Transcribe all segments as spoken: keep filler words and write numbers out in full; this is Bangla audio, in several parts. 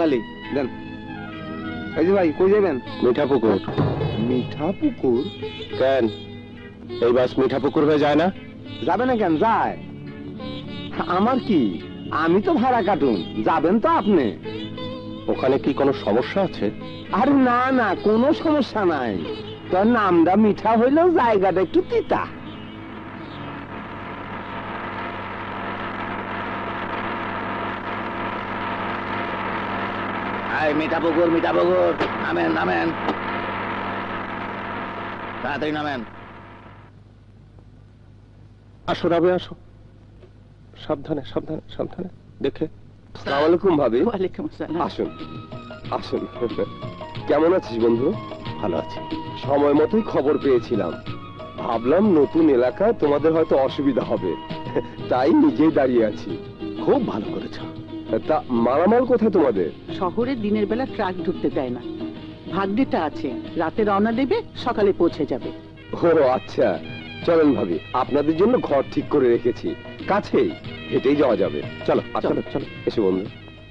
কালি দেন। এই যে ভাই কই যাবেন? মিঠা পুকুর। মিঠা পুকুর? কেন এই বাস মিঠা পুকুর হয়ে যায় না? যাবে না কেন? যায়। আমার কি, আমি তো ভাড়া কাটুন, যাবেন তো আপনি। ওখানে কি কোনো সমস্যা আছে? আরে না না, কোনো সমস্যা নাই। তোর নামটা মিঠা হইলেও জায়গাটা একটু তিতা। মিঠা পুকুর, মিঠা পুকুর, নামেন নামেন, তাড়াতাড়ি নামেন। আসো রাবে, আসো, সাবধানে সাবধানে সাবধানে দেখে। আসসালামু আলাইকুম ভাবি। ওয়ালাইকুম আসসালাম। আসুন আসুন। কেমন আছিস বন্ধু? ভালো আছি। সময় মতোই খবর পেয়েছিলাম, ভাবলাম নতুন এলাকায় তোমাদের হয়তো অসুবিধা হবে, তাই নিজেই দাঁড়িয়ে আছি। খুব ভালো করেছ। তা মালামাল কোথায় তোমাদের? শহরে দিনের বেলা ট্রাক ঢুকতে দেয় না, ভাগ্যটা আছে রাতে রওনা দেবে, সকালে পৌঁছে যাবে। ও আচ্ছা, চলেন ভাবি, আপনাদের জন্য ঘর ঠিক করে রেখেছি, কাছেই, হেঁটেই যাওয়া যাবে। চলো চলো চলো, এসো বন্ধু।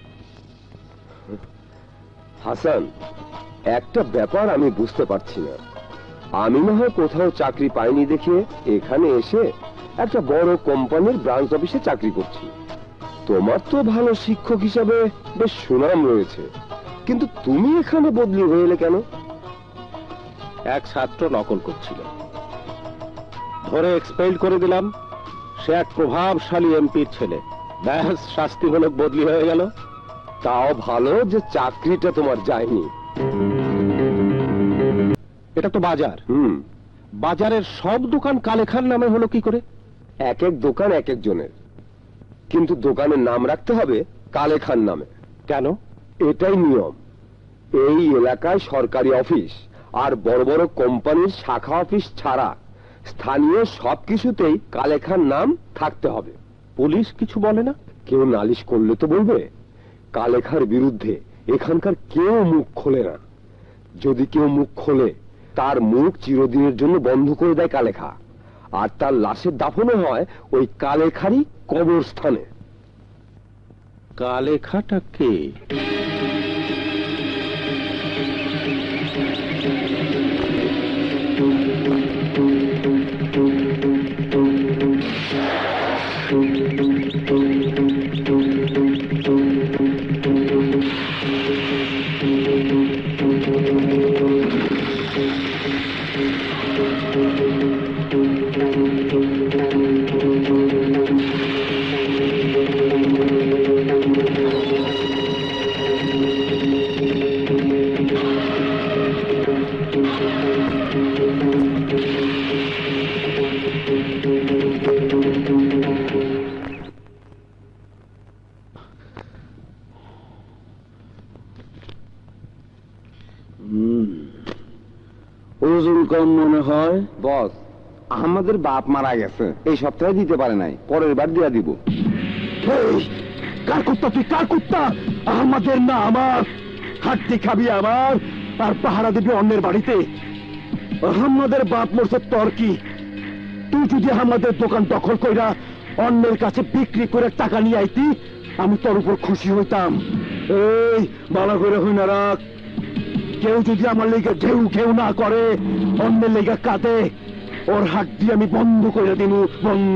হাসান, একটা ব্যাপার আমি বুঝতে পারছি না। আমি না হয় কোথাও চাকরি পাইনি দেখে এখানে এসে একটা বড় কোম্পানির ব্রাঞ্চ অফিসে চাকরি করছি। তোমার তো ভালো শিক্ষক হিসাবে বেশ সুনাম রয়েছে, কিন্তু তুমি এখানে বদলি হয়ে এলে কেন? এক ছাত্র নকল করছিল, ধরে এক্সপেল করে দিলাম। সে এক প্রভাবশালী এমপির ছেলে, ব্যাস শাস্তিমূলক বদলি হয়ে গেল। তাও ভালো যে চাকরিটা তোমার যায়নি। এটা তো বাজার। হুম, বাজারের সব দোকান কালে খান নামে হলো কি করে? এক এক দোকান এক একজনের, কিন্তু দোকানের নাম রাখতে হবে কালে খান নামে। কেন? এটাই নিয়ম। এই এলাকায় সরকারি অফিস আর বড় বড় কোম্পানির শাখা অফিস ছাড়া স্থানীয় সবকিছুতেই কালে খান নাম থাকতে হবে। পুলিশ কিছু বলে না? কেউ নালিশ করলে তো বলবে। কালেখার বিরুদ্ধে এখানকার কেউ মুখ খোলে না। যদি কেউ মুখ খোলে, তার মুখ চিরদিনের জন্য বন্ধ করে দেয় কালেখা, আর তার লাশের দাফনও হয় ওই কালেখারই কবরস্থানে। কালেখাটা কে? ওজন কম মনে হয়। বস, আমাদের বাপ মারা গেছে, এই সপ্তাহে দিতে পারে নাই, পরের বার দিয়া দিব। কার কুত্তা তুই? কার কুত্তা? আমাদের না আমার। হাড্ডি খাবি আমার, আর পাহারা দিবি অন্যের বাড়িতে। আমাদের বাপ মরছে, তোর কি? তুই যদি আমাদের দোকান দখল কইরা অন্যের কাছে বিক্রি করে টাকা নিয়ে আইতি, আমি তোর উপর খুশি হইতাম। এই ভালো করে হই না রাখ। কেউ যদি আমার লেগে ঘেউ ঘেউ না করে, অন্যের লেগে কাঁদে, ওর হাত দিয়ে আমি বন্ধ করে দিন। বন্ধ।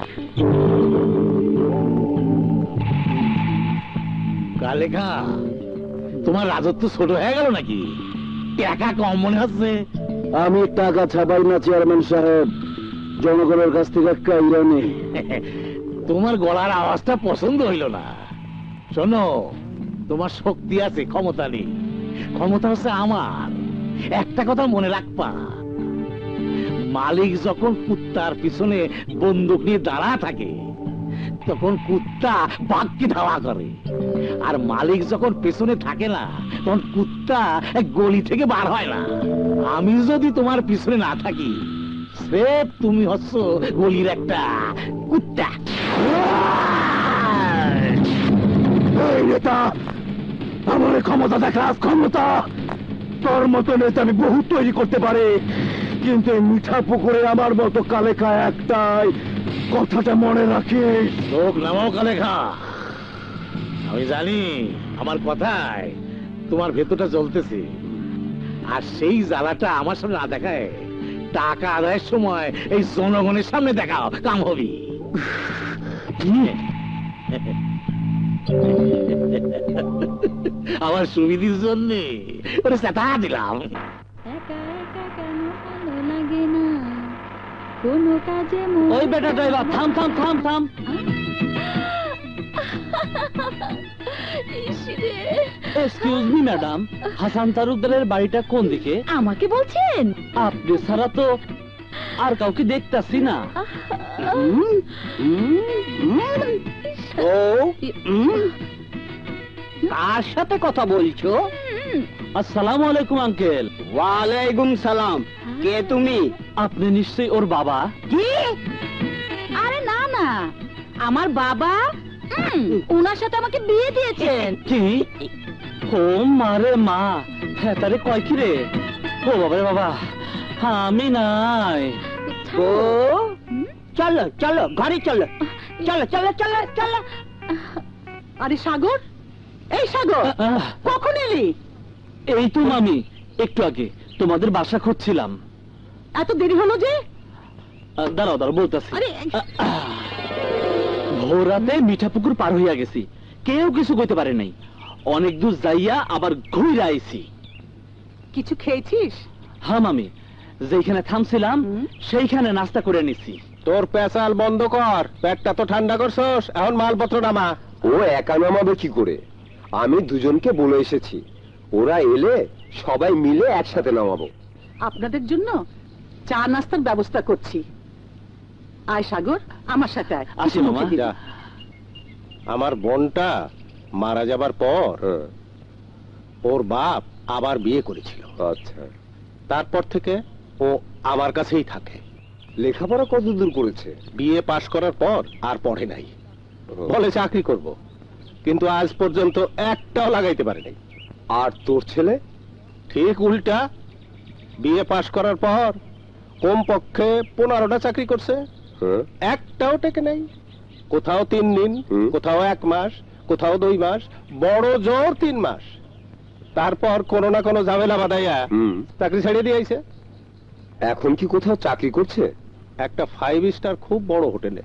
কালেখা, তোমার রাজত্ব ছোট হয়ে গেল নাকি? টাকা কম মনে হচ্ছে। আমি টাকা ছাপাই না চেয়ারম্যান সাহেব, জনগণের কাছ থেকে কাইরা নেই। তোমার গলার আওয়াজটা পছন্দ হইল না। শোনো, তোমার শক্তি আছে, ক্ষমতা নেই। ক্ষমতা হচ্ছে আমার। একটা কথা মনে রাখবা, মালিক যখন কুত্তার পিছনে বন্দুক নিয়ে দাঁড়া থাকে, তখন কুত্তা বাঘকে ধাওয়া করে। আর মালিক যখন পেছনে থাকে না, তখন কুত্তা গলি থেকে বার হয় না। আমি যদি তোমার পিছনে না থাকি, স্রেফ তুমি হচ্ছ গলির একটা কুত্তা। এই নেতা, আমার ক্ষমতা দেখাস, ক্ষমতা। তোর মতো নেতা আমি বহু তৈরি করতে পারি, কিন্তু মিঠা পুকুরে আমার মতো কালেখা একটাই। কথাটা মনে রাখিস। লোক নামাও কালেখা। আমি জানি আমার কথায় তোমার ভেতরটা জ্বলতেছে, আর সেই জ্বালাটা আমার সামনে না দেখায় টাকা আদায়ের সময় এই জনগণের সামনে দেখাও, কাম হবি। আমার সুবিধির জন্য ওরে চেতা দিলাম। একা একা কেন ভালো লাগে না কোনো কাজে মন ওই বেটা ড্রাইভার, থাম থাম থাম থাম। ইসরে, এক্সকিউজ মি ম্যাডাম, হাসান তালুকদারের বাড়িটা কোন দিকে? আমাকে বলছেন? আপনি ছাড়া তো আর কাউকে দেখতাছি না। ও কার সাথে কথা বলছো? আসসালামু আলাইকুম আঙ্কেল। ওয়ালাইকুম সালাম। কে তুমি? আপনি নিশ্চয়ই ওর বাবা। কি? আরে না না, আমার বাবা উম, ওনার সাথে আমাকে বিয়ে দিয়েছেন। কি? ও মারে মা, হ্যাঁ তারে কয় কি রে? ও বাবা রে বাবা, আমি নাই। ও চলো চলো ঘরে চলো, চলো চলো চলো চলো। আরে সাগর, এই সাগর, আহ, কখন এলি? এই তো মামি, একটু আগে তোমাদের বাসা খুঁজছিলাম। এত দেরি হলো যে? আহ, দাঁড়াও দাঁড়াও বলতেছি। আরে ভোর রাতে মিঠাপুকুর পার হইয়া গেছি, কেউ কিছু কইতে পারে নাই। অনেক দূর যাইয়া আবার ঘুরে আইছি। কিছু খেয়েছিস? হ্যাঁ মামি, যেখানে থামছিলাম হুম। সেইখানে নাস্তা করে নিছি। তোর পেঁচাল বন্ধ কর, পেটটা তো ঠান্ডা করছস, এখন মালপত্র নামা। ও একা নামাবে কি করে? আমি দুজনকে বলে এসেছি, ওরা এলে সবাই মিলে একসাথে নামাবো। আপনাদের জন্য চা নাস্তার ব্যবস্থা করছি। আয় সাগর, আমার সাথে আয়। আসি, কিছু মামা। মুখে দিবি। যা। আমার বোনটা মারা যাবার পর হ্যাঁ, ওর বাপ আবার বিয়ে করেছিল। আচ্ছা। তারপর থেকে ও আমার কাছেই থাকে। লেখাপড়া কত দূর করেছে? বিয়ে পাশ করার পর আর পড়ে নাই, বলে চাকরি করব, কিন্তু আজ পর্যন্ত একটাও লাগাইতে পারে নাই। আর তোর ছেলে? ঠিক উল্টা, বিয়ে পাশ করার পর কমপক্ষে পনেরোটা চাকরি করছে, হ্যাঁ, একটাও টেকে নাই। কোথাও তিন দিন, হুম। কোথাও এক মাস, কোথাও দুই মাস, বড় জোর তিন মাস। তারপর কোনো না কোনো ঝামেলা বাঁধাইয়া হুম। চাকরি ছাড়িয়ে দিয়েছে। এখন কি কোথাও চাকরি করছে? একটা ফাইভ স্টার খুব বড় হোটেলে।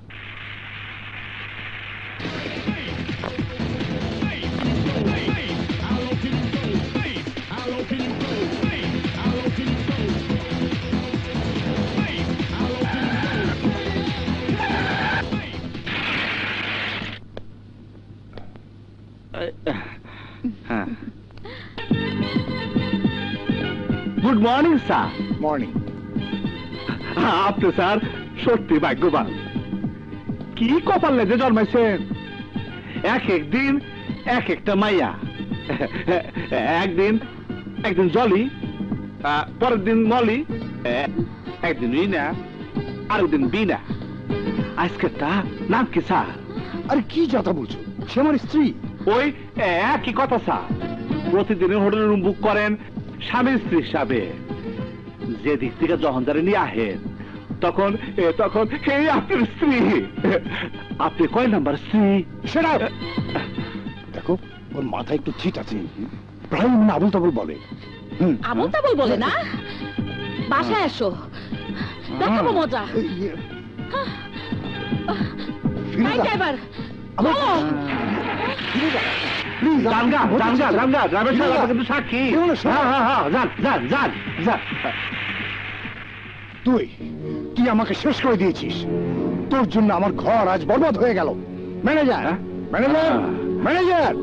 Good morning sir. মর্নিং। আপনি স্যার সত্যি ভাগ্যবান। কি কপাল লেগে জন্মাইছেন, এক এক দিন এক একটা মাইয়া। একদিন একদিন জলি, আহ, পরের দিন মলি, আহ, একদিন রিনা, আরেকদিন বিনা। আজকেরটা নাম কি স্যার? আরে কি কথা বলছো? সে আমার স্ত্রী। ওই একই কথা স্যার, প্রতিদিনের হোটেল রুম বুক করেন স্বামী স্ত্রী হিসাবে। যে দিক থেকে যখন যারা নিয়ে আহেন তখন এ, তখন এই আপনার স্ত্রী। আপনি কয় নাম্বার স্ত্রী? সেটা দেখো, ওর মাথায় একটু ছিট আছে, প্রায় আবল তাবল বলে। আবল তাবল বলে না, বাসায় এসো, দেখাবো মজা। এই ড্রাইভার, চলো। জানগা জানগা জানগা ড্রাইভার সাহেব আপনি কিন্তু সাক্ষী। হ্যাঁ হ্যাঁ হ্যাঁ, যান যান যান যান। তুই তুই আমাকে শেষ করে দিয়েছিস। তোর জন্য আমার ঘর আজ বরবাদ হয়ে গেল। Manager, manager, manager.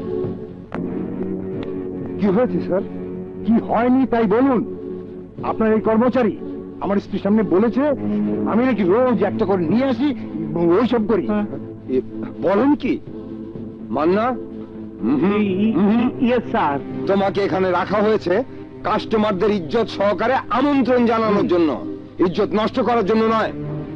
কি হয়েছে স্যার? কি হয়নি তাই বলুন। আপনার এই কর্মচারী আমার স্ত্রীর সামনে বলেছে আমি নাকি রোজ একটা করে নিয়ে আসি, ওইসব করি। এ, বলেন কি মান্না? Yes sir. তোমাকে এখানে রাখা হয়েছে কাস্টমারদের ইজ্জত সহকারে আমন্ত্রণ জানানোর জন্য, ইজ্জত নষ্ট করার জন্য নয়।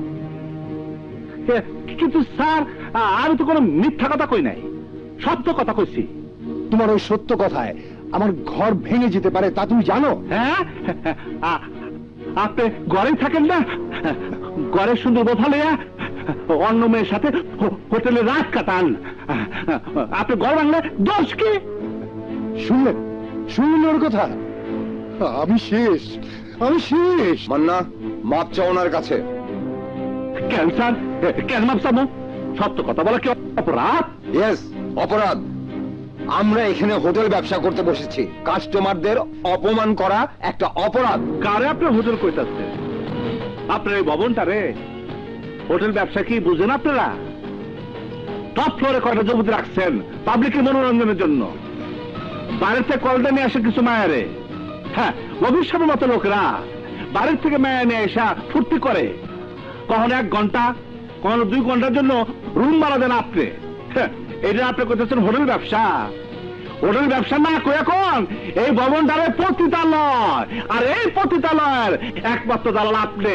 কিন্তু স্যার আমি তো কোনো মিথ্যা কথা কই নাই, সত্য কথা কইছি। তোমার ওই সত্য কথায় আমার ঘর ভেঙে যেতে পারে তা তুমি জানো? হ্যাঁ, আপনি ঘরেই থাকেন না, ঘরের সুন্দর বোধা লইয়া অন্য মেয়ের সাথে হো- হোটেলে রাত কাটান, আপনি ঘর বাংলা দোষ কি? শুনলেন শুনলেন ওর কথা? আমি শেষ, আমি শেষ। মান্না, মাপ চাও ওনার কাছে। কেন স্যার, কেন মাপ চাবো? সত্য কথা বলা কি অপরাধ? ইয়েস, অপরাধ। আমরা এখানে হোটেল ব্যবসা করতে বসেছি, কাস্টমারদের অপমান করা একটা অপরাধ। কারে আপনি হোটেল কইতাছেন? আপনার এই ভবনটা রে হোটেল ব্যবসা কি বুঝেন আপনারা? টপ ফ্লোরে কয়টা জমি রাখছেন পাবলিকের মনোরঞ্জনের জন্য, বাইরের থেকে কলটা নিয়ে আসে কিছু মায়ারে। হ্যাঁ, ভবিষ্যতের মতো লোকরা বাইরের থেকে মায়া নিয়ে এসা ফুর্তি করে, কখনো এক ঘন্টা কখনো দুই ঘন্টার জন্য রুম ভাড়া দেন আপনি। হ্যাঁ, এটা আপনি করতেছেন হোটেল ব্যবসা। হোটেল ব্যবসা না কই এখন এই ভবনটারে পতিতালয়, আর এই পতিতালয়ের একমাত্র দালাল আপনি।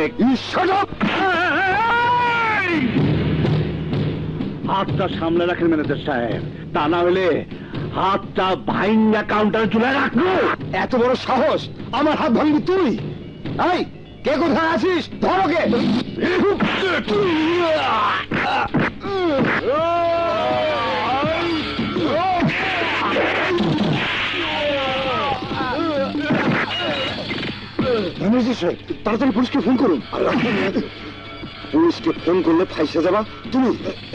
হাতটা সামনে রাখেন ম্যানেজার সাহেব, তা না হলে হাতটা ভাইঙ্গা কাউন্টারে চলে রাখবো। এত বড় সাহস, আমার হাত ভাঙবি তুই? এই, কে কোথায় আছিস? ধরো কে। ম্যানেজার সাহেব, তাড়াতাড়ি পুলিশকে ফোন করুন। পুলিশকে ফোন করলে ফাইসে যাবা তুমি।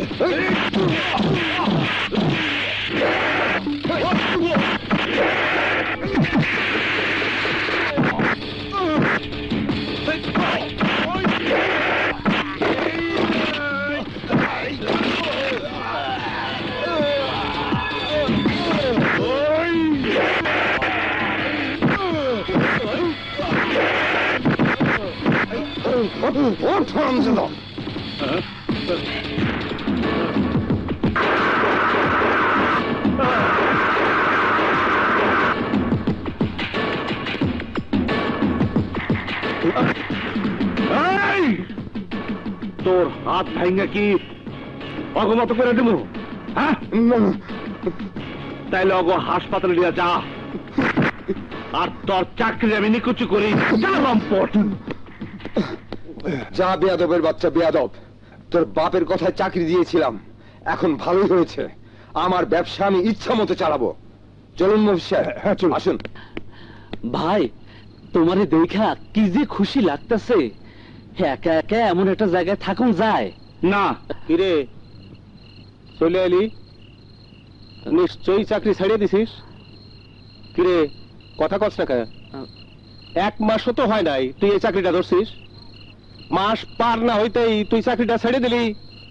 ওঠ হারামজাদা। এই, তোর হাত ভাইঙ্গা কি অগমত করে দেব? হ্যাঁ, তাইলে অগ হাসপাতালে নিয়ে যা, আর তোর চাকরি আমি নিকুচি করি। যা লম্পট। যা বেয়াদবের বাচ্চা বেয়াদব, তোর বাপের কথায় চাকরি দিয়েছিলাম, এখন ভালোই হয়েছে। আমার ব্যবসা আমি ইচ্ছা মতো চালাবো। চলুন মফিসার। হ্যাঁ, চলুন। আসুন। ভাই, তোমারে দেখা কি যে খুশি লাগতেছে। একা একা এমন একটা জায়গায় থাকুন যায় না। কিরে, চলে এলি? নিশ্চয়ই চাকরি ছাড়িয়ে দিছিস। কিরে, কথা কস না কেন? এক মাসও তো হয় নাই তুই এই চাকরিটা ধরছিস। মাস পার না হইতেই তুই চাকরিটা ছেড়ে দিলি।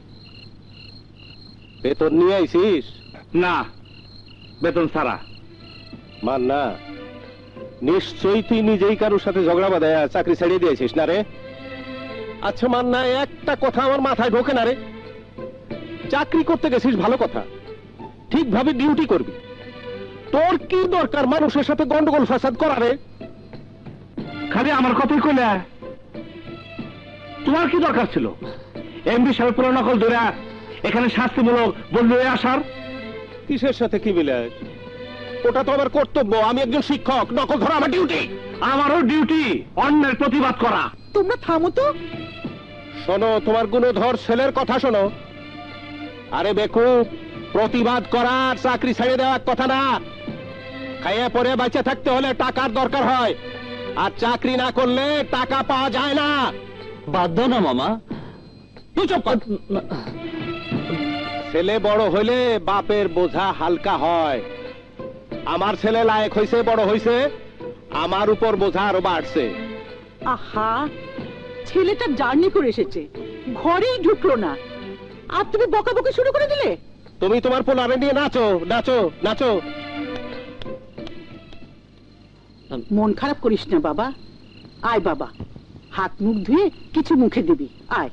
বেতন নিয়ে আইছিস? না, বেতন ছাড়া। মান না, নিশ্চয়ই তুই নিজেই কারোর সাথে ঝগড়া বাঁধায় চাকরি ছেড়ে দিয়েছিস না রে? আচ্ছা মান না, একটা কথা আমার মাথায় ঢোকে না রে। চাকরি করতে গেছিস ভালো কথা, ঠিকভাবে ডিউটি করবি। তোর কি দরকার মানুষের সাথে গন্ডগোল ফাসাদ করা রে? খালি আমার কথাই কইলা? তোমার কি দরকার ছিল এমবি সাহেব পুরো নকল ধরে এখানে শাস্তিমূলক বদলে আসার? কিসের সাথে কি বিলাস? ওটা তো আমার কর্তব্য, আমি একজন শিক্ষক, নকল ধরা আমার ডিউটি। আমারও ডিউটি অন্যের প্রতিবাদ করা। তোমরা থামো তো। শোনো, তোমার গুণধর ছেলের কথা শোনো। আরে বেকুব, প্রতিবাদ করার চাকরি ছেড়ে দেওয়ার কথা না। খাইয়ে পরে বাঁচে থাকতে হলে টাকার দরকার হয়, আর চাকরি না করলে টাকা পাওয়া যায় না। বাদ দাও না মামা। তুই চুপ কর। ছেলে বড় হইলে বাপের বোঝা হালকা হয়। আমার ছেলে লায়ক হইছে, বড় হইছে, আমার উপর বোঝা আরো বাড়ছে। আহা, ছেলেটা জার্নি করে এসেছে, ঘরেই ঢুকলো না, আর তুমি বকাবকি শুরু করে দিলে। তুমি তোমার পোলারে নিয়ে নাচো নাচো নাচো। মন খারাপ করিস না বাবা। আয় বাবা, হাত মুখ ধুয়ে কিছু মুখে দিবি। আয়।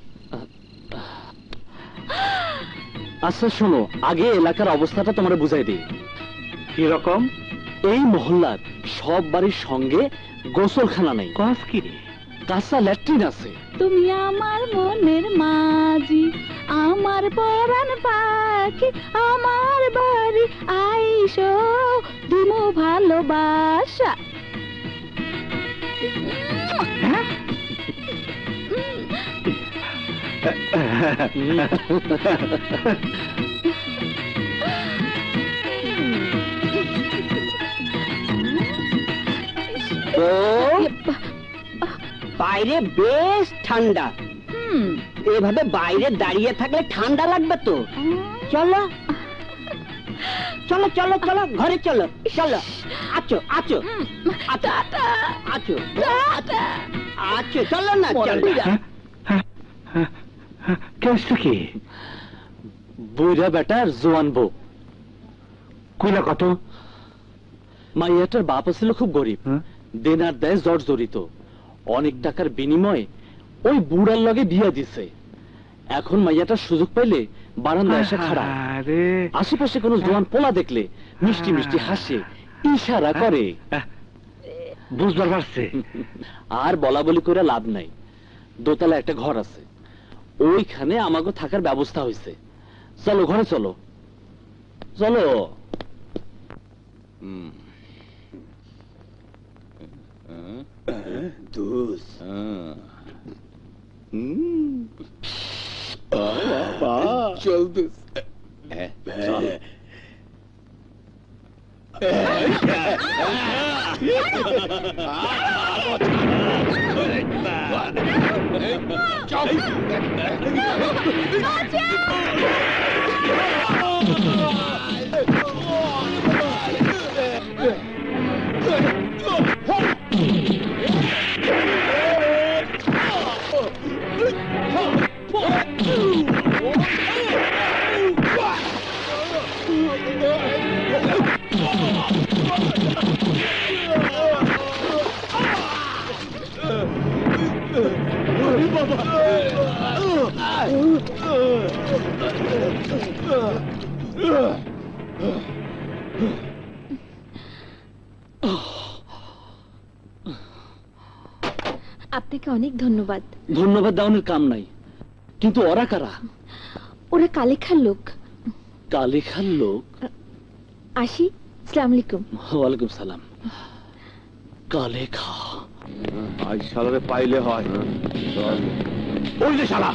আচ্ছা শোনো, আগে এলাকার অবস্থাটা তোমার বুঝাই দিই। কি রকম? এই মহল্লার সব বাড়ির সঙ্গে গোসলখানা নেই। কস কি রে? কাঁচা ল্যাট্রিন আছে। তুমি আমার মনের মাঝি, আমার পরাণ পাখি, আমার বাড়ি আইসো দিমু ভালোবাসা। হ্যাঁ? বাইরে বেশ ঠান্ডা, হুম এভাবে বাইরে দাঁড়িয়ে থাকলে ঠান্ডা লাগবে তো। চলো চলো চলো চলো ঘরে চলো চলো। আছো আছো আছো আছো আছো চলো না চলো। কেসটা কি? বুড়া বেটার জোয়ান বউ। কইলা কত? মাইয়াটার বাপ ছিল খুব গরিব, দেনার দেয় জর্জরিত। অনেক টাকার বিনিময়ে ওই বুড়ার লগে বিয়া দিছে। এখন মাইয়াটার সুযোগ পাইলে বারান্দায় এসে খাড়া, আশেপাশে কোনো জোয়ান পোলা দেখলে মিষ্টি মিষ্টি হাসে, ইশারা করে। বুঝবার পারছে। আর বলা বলি করে লাভ নাই। দোতলা একটা ঘর আছে, ওইখানে আমাকে থাকার ব্যবস্থা হয়েছে। চলো ঘরে চলো চলো। আপনাকে অনেক ধন্যবাদ। ধন্যবাদ দেওয়ানোর কাম নাই, কিন্তু ওরা কারা? ওরা কালেখার লোক। কালেখার লোক? আসি, আসসালামু আলাইকুম। ওয়ালাইকুম সালাম। কালেখা আই শালারে পাইলে হয়। ওই যে শালা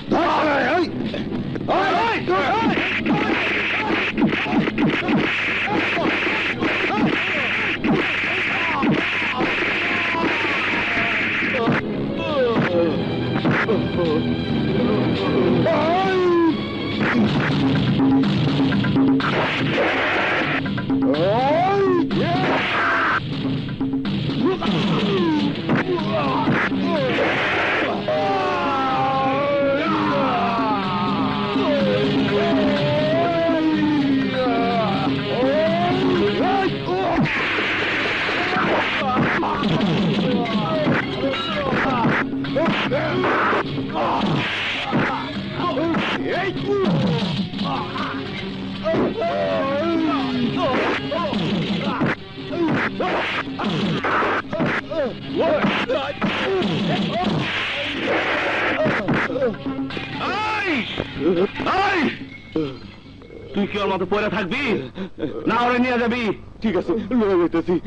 তুই কি ওর মতো পড়ে থাকবি না ওরে নিয়ে যাবি? ঠিক আছে, লয়ে যেতেছি।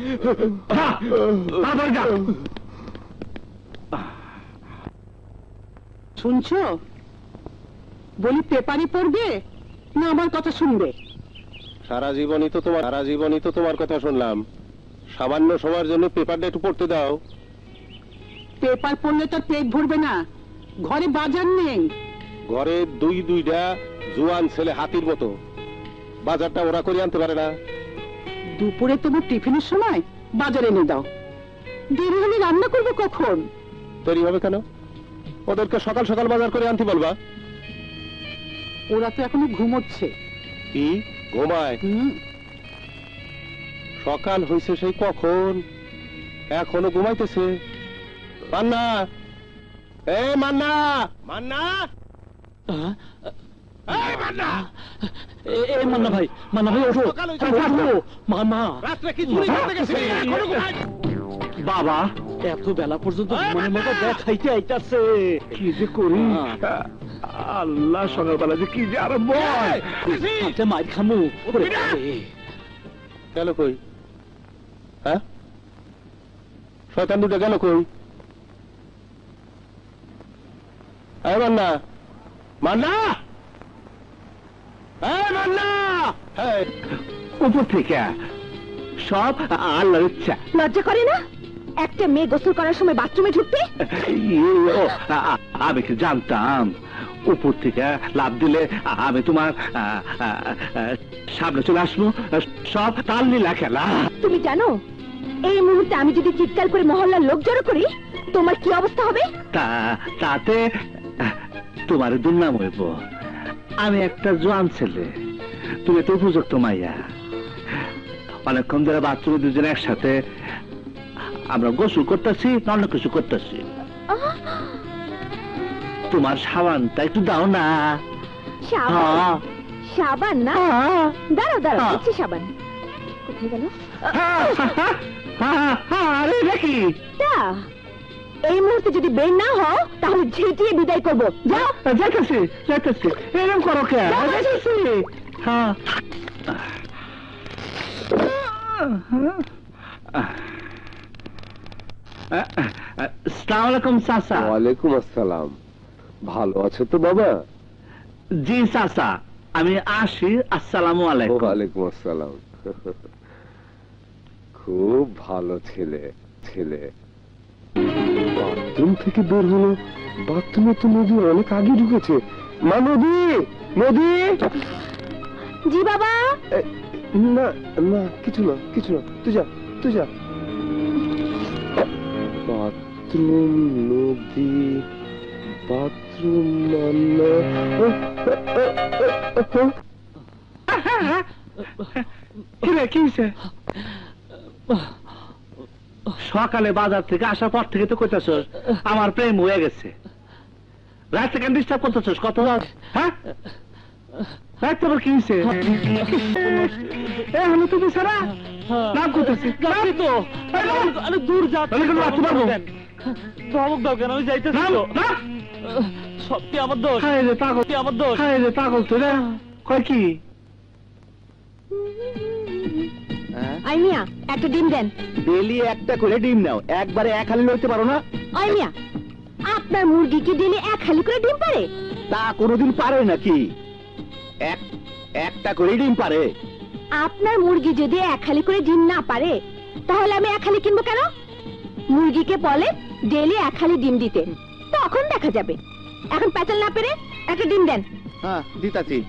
শুনছো? বলি পেপারে পড়বে না আমার কথা শুনবে? সারা জীবনই তো তোমার সারা জীবনই তো তোমার কথা শুনলাম। সামান্য সময়ের জন্য পেপারটা একটু পড়তে দাও। পেপার পড়লে তো পেট ভরবে না, ঘরে বাজার নেই। ঘরে দুই দুইটা জোয়ান ছেলে হাতির মতো, বাজারটা ওরা করে আনতে পারে না। দুপুরে তোমার টিফিনের সময় বাজার এনে দাও। দেরি হলে রান্না করবো কখন? তৈরি হবে কেন? ওদেরকে সকাল সকাল বাজার করে আনতে বলবা। ওরা তো এখনো ঘুমোচ্ছে। কি ঘুমায়? হুম, সকাল হয়েছে সেই কখন, এখনো ঘুমাইতেছে। মান্না, এ মান্না, মান্না, এই মান্না, এ মান্না ভাই, মান্না ভাই ওঠো, সকাল হয়েছে, ওঠো, মামা। রাত্রে কি চুরি করতে গেছিলি? এখনো ঘুমায়? বাবা এত বেলা পর্যন্ত ঘুমানোর মতো দেখাইতে আইতাছে। কি যে করি আল্লাহ, সকালবেলা যে কি যে আরম্ভ হয়। হাতে মার খামু। ওরে গেল কই? হ্যাঁ, শয়তান দুটো গেল কই? এই মান্না, মান্না, এই মান্না, এই, উপর থেকে সব আল্লাহর ইচ্ছা। লজ্জা করে না একটা মেয়ে গোসল করার সময় বাথরুমে ঢুকতে? ইয়ে, ও, আ- আ- আমি কি জানতাম উপর থেকে লাভ দিলে আমি তোমার আ, আ, আ, সামনে চলে আসবো। সব তাল লীলা খেলা। তুমি জানো এই মুহূর্তে আমি যদি চিৎকার করে মহল্লার লোক জড়ো করি তোমার কি অবস্থা হবে? তা তাতে তোমার দুর্নাম হইব। আমি একটা জোয়ান ছেলে, তুমি তো উপযুক্ত মাইয়া। অনেকক্ষণ ধরে বাথরুমে দুজন একসাথে আমরা গোসল করতেছি, অন্য কিছু করতেছি। তোমার সাবানটা একটু দাও না। সাবান? হ্যাঁ। সাবান না? হ্যাঁ। দাঁড়াও দাঁড়াও, হ্যাঁ। দিচ্ছি সাবান। কোথায় গেল? আরে নাকি তা এই মুহূর্তে যদি বের না হও তাহলে ঝেঁটিয়ে বিদায় করবো। যাও। যাইতেছি যাইতেছি, এরকম করো কে? যাও, যাইতেছি। হ্যাঁ। আসসালামু আলাইকুম চাচা। ওয়ালাইকুম আসসালাম। ভালো আছো তো বাবা? জি চাচা, আমি আসি। আসসালামু আলাইকুম। ওয়ালাইকুম আসসালাম। খুব ভালো ছেলে ছেলে। বাথরুম থেকে বের হলো, বাথরুমে তো নদী অনেক আগে ঢুকেছে। মা, নদী নদী। জি বাবা। এ, না না কিছু না কিছু না, তুই যা তুই যা। বাথরুম, নদী, বাথরুম মানে কি রে, কি হইছে? সকালে বাজার থেকে আসার পর থেকে তো কইতাছস আমার প্রেম হয়ে গেছে। রাত থেকে ডিস্টার্ব করতেছস কত রাত? হ্যাঁ, রাত তোমার কি হইছে? আমি তো বিছানা নাম করতেছি তো। আরে দূর যা, আমি কোনো রাখতে পারবো? ধমক দাও কেন? আমি যাইতেছি নাম, তো। নাম। সত্যি আমার দোষ, হায় রে পাগল, সত্যি আমার দোষ। হায় রে পাগল তো রে। কয় কি? আই মিয়া একটা ডিম দেন। ডেলি একটা করে ডিম নাও, একবারে এক হালি লইতে পারো না? আই মিয়া আপনার মুরগি কি দিনে এক হালি করে ডিম পারে? তা কোনোদিন পারে নাকি? এক একটা করে ডিম পারে? আপনার মুরগি যদি এক হালি করে ডিম না পারে তাহলে আমি এক হালি কিনবো কেন? মুরগিকে বলে ডেলি এক হালি ডিম দিতে, তখন দেখা যাবে। এখন প্যাচাল না পেরে একটা ডিম দেন। হ্যাঁ দিতাছি।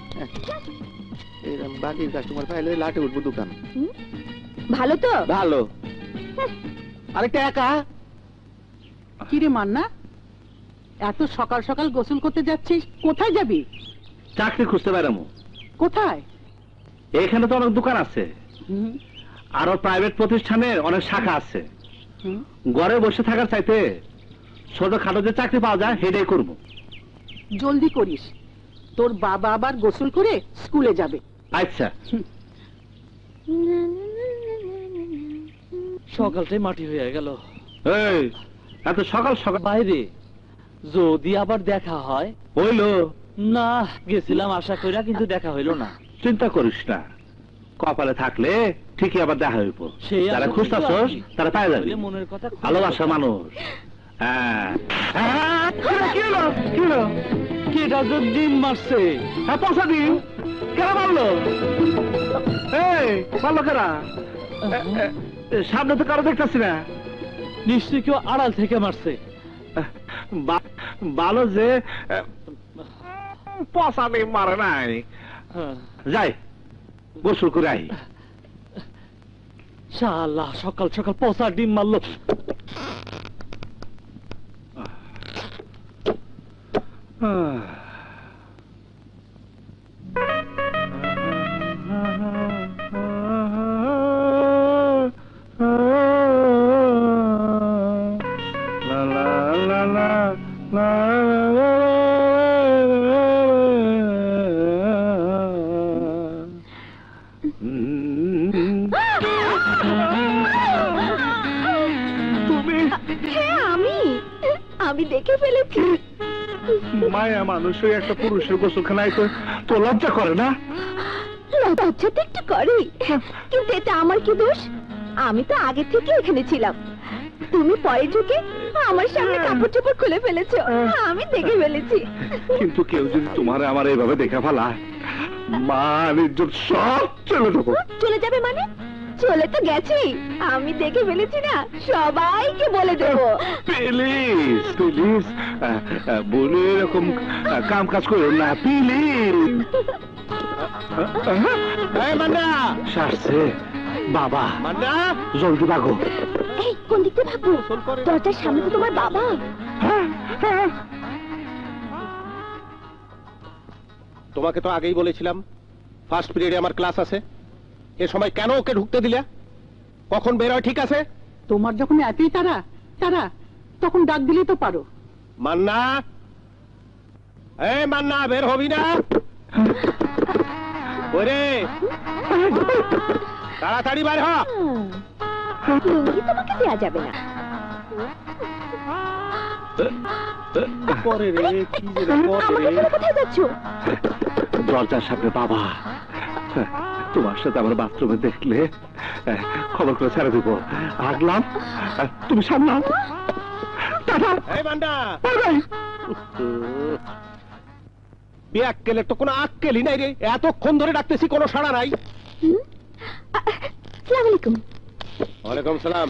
এরকম বাকির কাস্টমার পাইলে লাটে উঠবো দোকান। হুম? ভালো তো? ভালো। আরেকটা একা। কিরে মান্না, এত সকাল সকাল গোসল করতে যাচ্ছিস? কোথায় যাবি? চাকরি খুঁজতে পারামু। কোথায়? এখানে তো অনেক দোকান আছে, হুম, আরো প্রাইভেট প্রতিষ্ঠানের অনেক শাখা আছে। হুম। ঘরে বসে থাকার চাইতে ছোট খাটো যে চাকরি পাওয়া যায় সেটাই করবো। জলদি করিস, তোর বাবা আবার গোসল করে স্কুলে যাবে। আচ্ছা। সকালটাই মাটি হয়ে গেল। এই এত সকাল সকাল বাইরে যদি আবার দেখা হয়? হইলো? না, গেছিলাম আশা কইরা, কিন্তু দেখা হইলো না। চিন্তা করিস না, কপালে থাকলে ঠিকই আবার দেখা হইব। সেই যারা আশা খুঁজতাছস কিন্তু আছি। তারা পাই যাবি। নইলে মনের কথা খুলে ভালোবাসা কথা। মানুষ। হ্যাঁ। হ্যাঁ, কি হলো, কি হলো, কি হলো? কেটা যে ডিম মারছে? হ্যাঁ, পয়সা দিন। কেন মারলো? এই মারলো কেনা? সামনে তো কারো দেখতেছি না। নিশ্চয়ই কেউ আড়াল থেকে মারছে। বা- ভালো যে পয়সা নেই, মারে নাই। হ্যাঁ। যাই গোসল করে আই। শালা সকাল সকাল পচা ডিম মারলো। La la la la la la তুমি হ্যাঁ আমি আমি দেখে ফেলেছি। মায়া মানুষ ওই একটা পুরুষের গোসলখানায় তো তো লজ্জা করে না? লজ্জা তো একটু করে, কিন্তু এটা আমার কি দোষ? আমি তো আগে থেকে এখানে ছিলাম, তুমি পরে ঢুকে আমার সামনে কাপড় চোপড় খুলে ফেলেছো, আমি দেখে ফেলেছি। কিন্তু কেউ যদি তোমার আমার এইভাবে দেখা ফেলায়, মান ইজ্জত সব চলে যাবো। চলে যাবে মানে? চলে তো গেছি, আমি দেখে ফেলেছি না, সবাইকে বলে দেবো। প্লিজ প্লিজ বলে এরকম কাম কাজ করো না প্লিজ। এই মান্না, সারছে বাবা, মান্না, জলদি ভাগো। এই কোন দিক দিয়ে ভাগবো? দরজার সামনে তো তোমার বাবা। তোমাকে তো আগেই বলেছিলাম ফার্স্ট পিরিয়ডে আমার ক্লাস আছে, এ সময় কেন ওকে ঢুকতে দিলে? কখন বের হয় ঠিক আছে? তোমার যখন এতই তারা তারা তখন ডাক দিলে তো পারো। মান্না, এই মান্না, বের হবি না? ওরে তাড়াতাড়ি বের হ। লুঙ্গি তোমাকে দেয়া যাবে না। পরে রে, কি যে রে, পরে আমাকে রে। ছেড়ে কোথায় যাচ্ছো? দরজার সামনে বাবা, তোমার সাথে আমার বাথরুমে দেখলে খবর করে ছেড়ে দেবো। আগলাম, তুমি সামলাও। টাটা। এই মান্না, বাই বাই। বিয়াক্কেলে তো কোনো আক্কেলই নাই রে, এতক্ষণ ধরে ডাকতেছি কোনো সাড়া নাই। হুম? আ- আসসালামু আলাইকুম। ওয়ালাইকুম সালাম।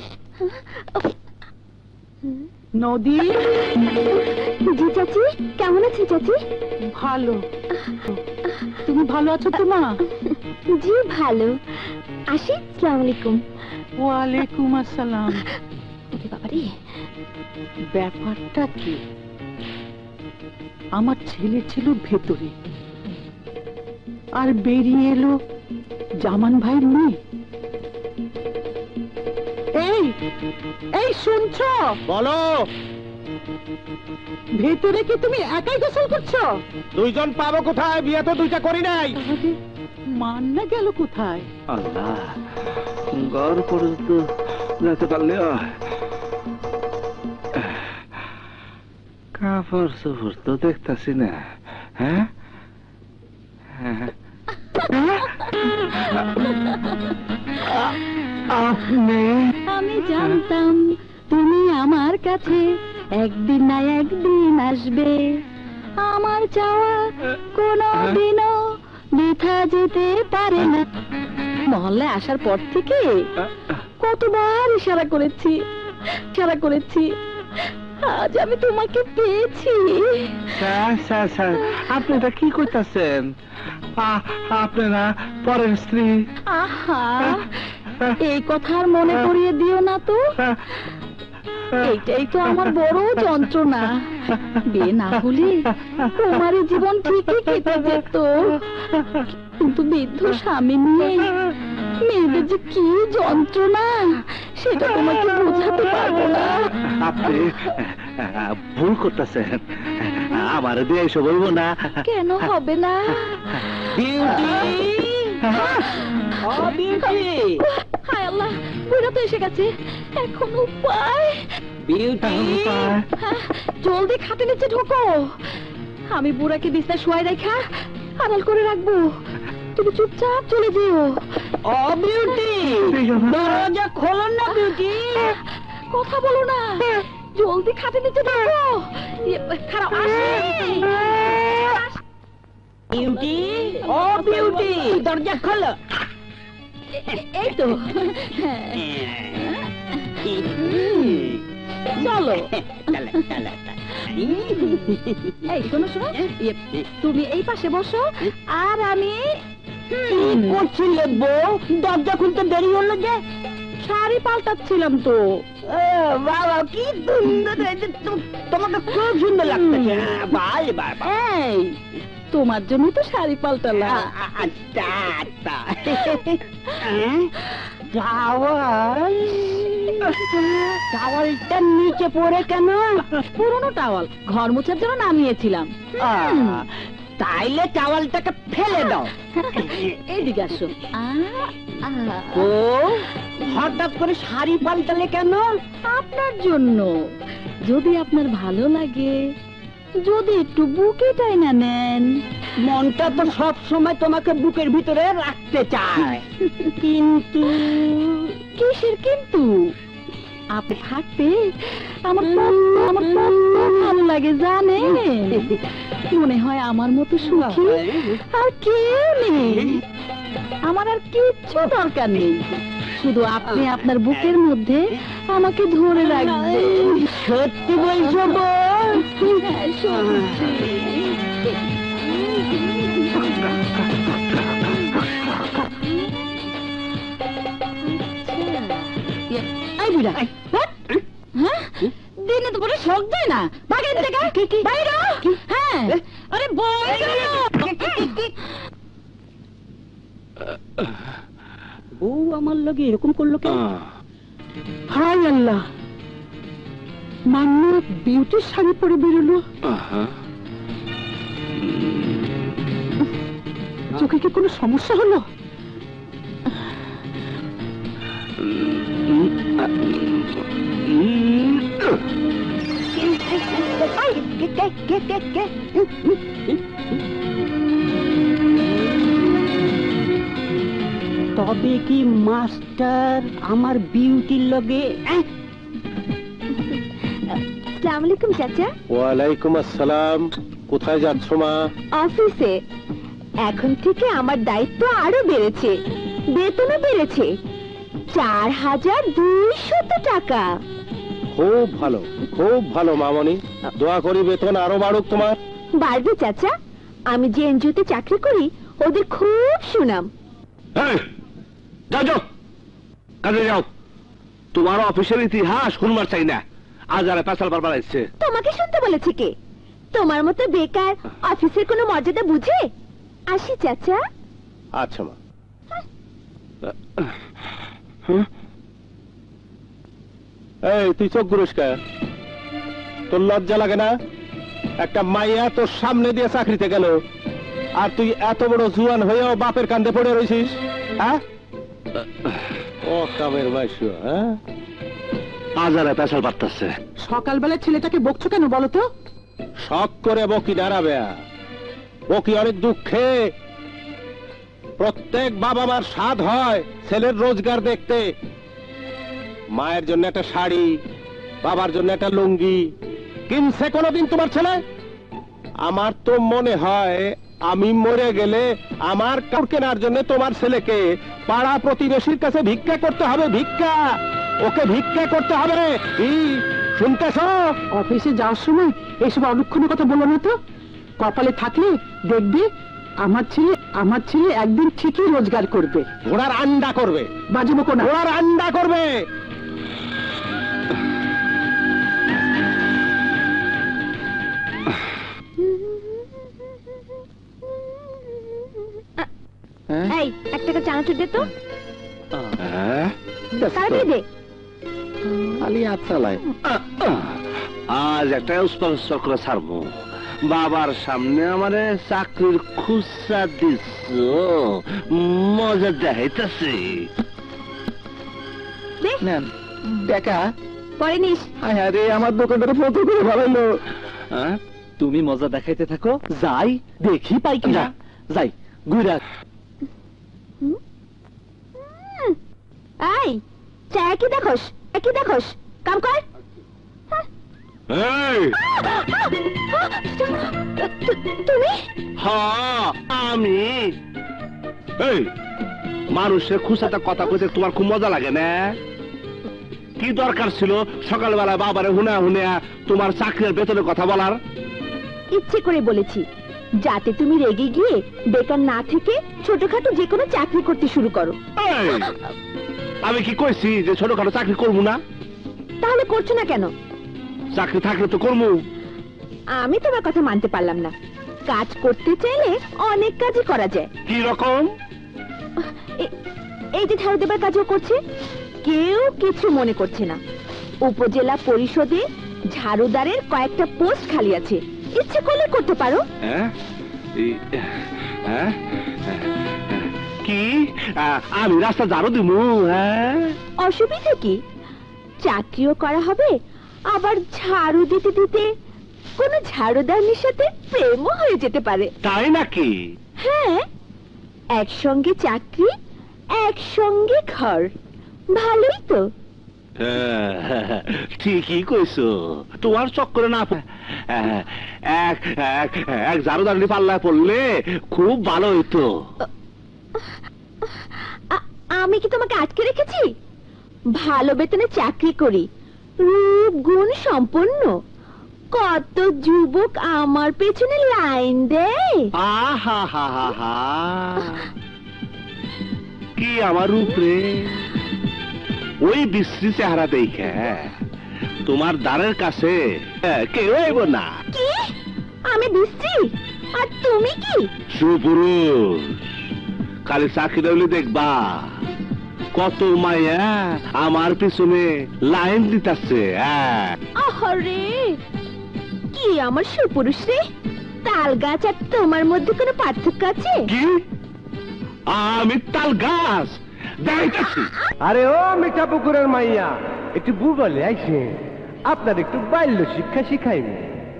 নদী, জি চাচি, কেমন আছেন চাচি? ভালো। তুমি ভালো আছো তো মা? জি ভালো। আসি, আসসালামু আলাইকুম। ওয়ালাইকুম আসসালাম। ওরে বাবারে, ব্যাপারটা কি? আমার ছেলে ছিল ভেতরে, আর বেরিয়ে এলো জামান ভাইয়ের মেয়ে। এই এই শুনছো? বলো, ভেতরে কি তুমি একাই গোসল করছো? দুইজন পাবো কোথায়? বিয়ে তো দুইটা করি নাই। আরে, মান্না গেল কোথায়? আল্লাহ, ঘর পর্যন্ত যেতে পারলে হয়। কাপড় চোপড় তো দেখতেছি না। হ্যাঁ হ্যাঁ। আপনি আমি জানতাম তুমি আমার কাছে একদিন না একদিন আসবে। আমার চাওয়া কোনোদিনও বৃথা যেতে পারে না। মহল্লায় আসার পর থেকে কতবার ইশারা করেছি ইশারা করেছি, আজ আমি তোমাকে পেয়েছি। স্যার স্যার স্যার, আপনি এটা কি করতেছেন? আপনি না পরের স্ত্রী? আহা, এই কথা আর মনে করিয়ে দিও না তো। এইটাই তো আমার বড় যন্ত্রণা। বিয়ে না হলে তোমার জীবন ঠিকই কেটে যেত, কিন্তু বৃদ্ধ স্বামী নিয়ে মেয়েদের যে কি যন্ত্রণা সেটা তোমাকে বোঝাতে পারবো না। আপনি ভুল করতেছেন, আমার দিয়ে এসে বলবো না। কেন হবে না? হায় আল্লাহ, বুড়া তো এসে গেছে, এখন উপায়? হ্যাঁ, জলদি খাটে নিচে ঢোকো। আমি বুড়াকে বিছানায় শোয়াই রেখা আড়াল করে রাখবো, তুমি চুপচাপ চলে যেও। ও বিউটি, দরজা খোলো না বিউটি। কথা বলো না, জলদি খাটে নিচে ঢোকো। ইয়ে, খারাপ আসে। বিউটি, ও বিউটি, দরজা খোলো। এ- এই তো, চলো। এই শোনো শোনো, ইয়ে, তুমি এই পাশে বসো আর আমি কি করছিলে বউ? দরজা খুলতে দেরি হলো যে? শাড়ি পাল্টাচ্ছিলাম তো। বাবা কি সুন্দর হয়েছে, তো- তোমাকে খুব সুন্দর লাগতেছে। ভাই বাবা, এই তোমার জন্য তো শাড়ি পাল্টালাম। আচ্ছা আচ্ছা। টাওয়াল, টাওয়ালটা নিচে পড়ে কেন? পুরনো টাওয়াল ঘর মোছার জন্য নামিয়েছিলাম। আহ, তাইলে টাওয়ালটাকে ফেলে দাও। এইদিকে আসো। আ, আ, ও হঠাৎ করে শাড়ি পাল্টালে কেন? আপনার জন্য, যদি আপনার ভালো লাগে, যদি একটু বুকে টাইনা নেন। মনটা তো সব সময় তোমাকে বুকের ভিতরে রাখতে চায়, কিন্তু কিসের কিন্তু? আপনি থাকতে আমার কত- আমার কত ভালো লাগে জানেন। মনে হয় আমার মতো সুখী আর কেউ নেই। আমার আর কিচ্ছু দরকার নেই, শুধু আপনি আপনার বুকের মধ্যে আমাকে ধরে রাখবেন। সত্যি বলছো বল? হ্যাঁ, সত্যি। এই বুড়া, হ্যাঁ? হ্যাঁ? দিনে তো বড় শখ দেয় না, বাগের থেকে বাইরে। হ্যাঁ, আরে বাইরে। ও আমার লগে এরকম করলো কেন? হায় আল্লাহ, মান্নু বিউটির শাড়ি পরে বেরোলো। চোখে কি কোনো সমস্যা হলো? তবে কি মাস্টার আমার বিউটির লগে? আসসালামু আলাইকুম চাচা। ওয়ালাইকুম আসসালাম। কোথায় যাচ্ছ মা? অফিসে। এখন থেকে আমার দায়িত্ব আরো বেড়েছে, বেতনও বেড়েছে চার হাজার দুইশত টাকা। খুব ভালো, খুব ভালো মামনি। দোয়া করি বেতন আরো বাড়ুক তোমার। বাড়বে চাচা, আমি যে এনজিওতে চাকরি করি ওদের খুব সুনাম। যাও যাও, কাজে যাও। তোমার অফিসের ইতিহাস শুনবার চাই না। আজ আর পেশাল বারবার আসছে। তোমাকে শুনতে বলেছে কে? তোমার মতো বেকার অফিসের কোনো মর্যাদা বুঝে? আসি চাচা। আচ্ছা মা। এই তুই চোখ পুরস্কার, তোর লজ্জা লাগে না? একটা মাইয়া তোর সামনে দিয়ে চাকরিতে গেল, আর তুই এত বড় জুয়ান হয়েও বাপের কান্দে পড়ে রয়েছিস। হ্যাঁ, ও কামের মাইশু। হ্যাঁ, আজ আর পেশাল বাড়তেছে। সকালবেলা ছেলেটাকে বকছো কেন বলো তো? শখ করে বকি দাঁড়াবে, বকি অনেক দুঃখে। প্রত্যেক বাবা মার স্বাদ হয় ছেলের রোজগার দেখতে। মায়ের জন্য একটা শাড়ি, বাবার জন্য একটা লুঙ্গি কিনছে কোনোদিন তোমার ছেলে? আমার তো মনে হয় আমি মরে গেলে আমার কাপড় কেনার জন্য তোমার ছেলেকে পাড়া প্রতিবেশীর কাছে ভিক্ষা করতে হবে। ভিক্ষা, ওকে ভিক্ষা করতে হবে। কি শুনতেছ? অফিসে যাওয়ার সময় এইসব অলক্ষণের কথা বলো না তো। কপালে থাকলে দেখবে আমার ছেলে আমার ছেলে একদিন ঠিকই রোজগার করবে। ঘোড়ার আন্ডা করবে। বাজে বকো না। ঘোড়ার আন্ডা করবে। এই এক টাকা চানাচুর দে তো। তাড়াতাড়ি দে। খালি হাত চালায়। আজ একটা স্পন্সর করে ছাড়বো। বাবার সামনে আমারে চাকরির খুচরা দিস, মজা দেখাইতেছি। দে দেখা পরে নিস। হায় হায় রে, আমার দোকানটা ফটো করে ভালো। হ্যাঁ, তুমি মজা দেখাইতে থাকো, যাই দেখি পাই কিনা। যাই ঘুরা। এই চা কি দেখোস, কি দেখোস? কাম কর। এই তুমি? হ্যাঁ আমি। এই মানুষের খুশাতে কথা কইতে তোমার খুব মজা লাগে না? কি দরকার ছিল সকালবেলা বাবারে হুনা হুনা তোমার চাকরির বেতনের কথা বলার? ইচ্ছে করে বলেছি যাতে তুমি রেগে গিয়ে বেকার না থেকে ছোটখাটো যে কোনো চাকরি করতে শুরু করো। এই, আমি কি কইছি যে ছোটখাটো চাকরি করবো না? তাহলে করছো না কেন? চাকরি থাকলে তো করবো। আমি তোমার কথা মানতে পারলাম না। কাজ করতে চাইলে অনেক কাজই করা যায়। কি রকম? এ- এই যে ঝাড়ু দেবার কাজও করছে, কেউ কিছু মনে করছে না। উপজেলা পরিষদে ঝাড়ুদারের কয়েকটা পোস্ট খালি আছে, ইচ্ছে করলে করতে পারো। হ্যাঁ? এই, হ্যাঁ? কি আহ, আমি রাস্তা ঝাড়ু দিমু? হ্যাঁ, অসুবিধা কি? চাকরিও করা হবে, আবার ঝাড়ু দিতে দিতে কোনো ঝাড়ুদারনির সাথে প্রেমও হয়ে যেতে পারে। তাই নাকি? হ্যাঁ, একসঙ্গে চাকরি, একসঙ্গে ঘর, ভালোই তো। ঠিকই কইছো, তোমার চক্করে না প- এক এক এক জারুদারনি পাল্লায় পড়লে খুব ভালো হইতো। আ- আমি কি তোমাকে আটকে রেখেছি? ভালো বেতনে চাকরি করি, রূপ গুণ সম্পন্ন, কত যুবক আমার পেছনে লাইন দেয়। আহা হা হা হা, কি আমার উপরে ওই বিশ্রী চেহারা দেখে তোমার দ্বারের কাছে কেউ আইব না। কি? আমি বিশ্রী আর তুমি কি? সুপুরুষ, খালি চাকরি হইলে দেখবা কত মায়া আমার পিছনে লাইন দিতেছে। আরে কি আমার সুপুরুষ রে? তাল গাছ আর তোমার মধ্যে কোনো পার্থক্য আছে? কি? আমি তাল গাছ দেখাচ্ছি। আরে ও মিঠা পুকুরের মাইয়া, একটু ভূগোলে আইছে, আপনার একটু বাল্য শিক্ষা শিখাইবে।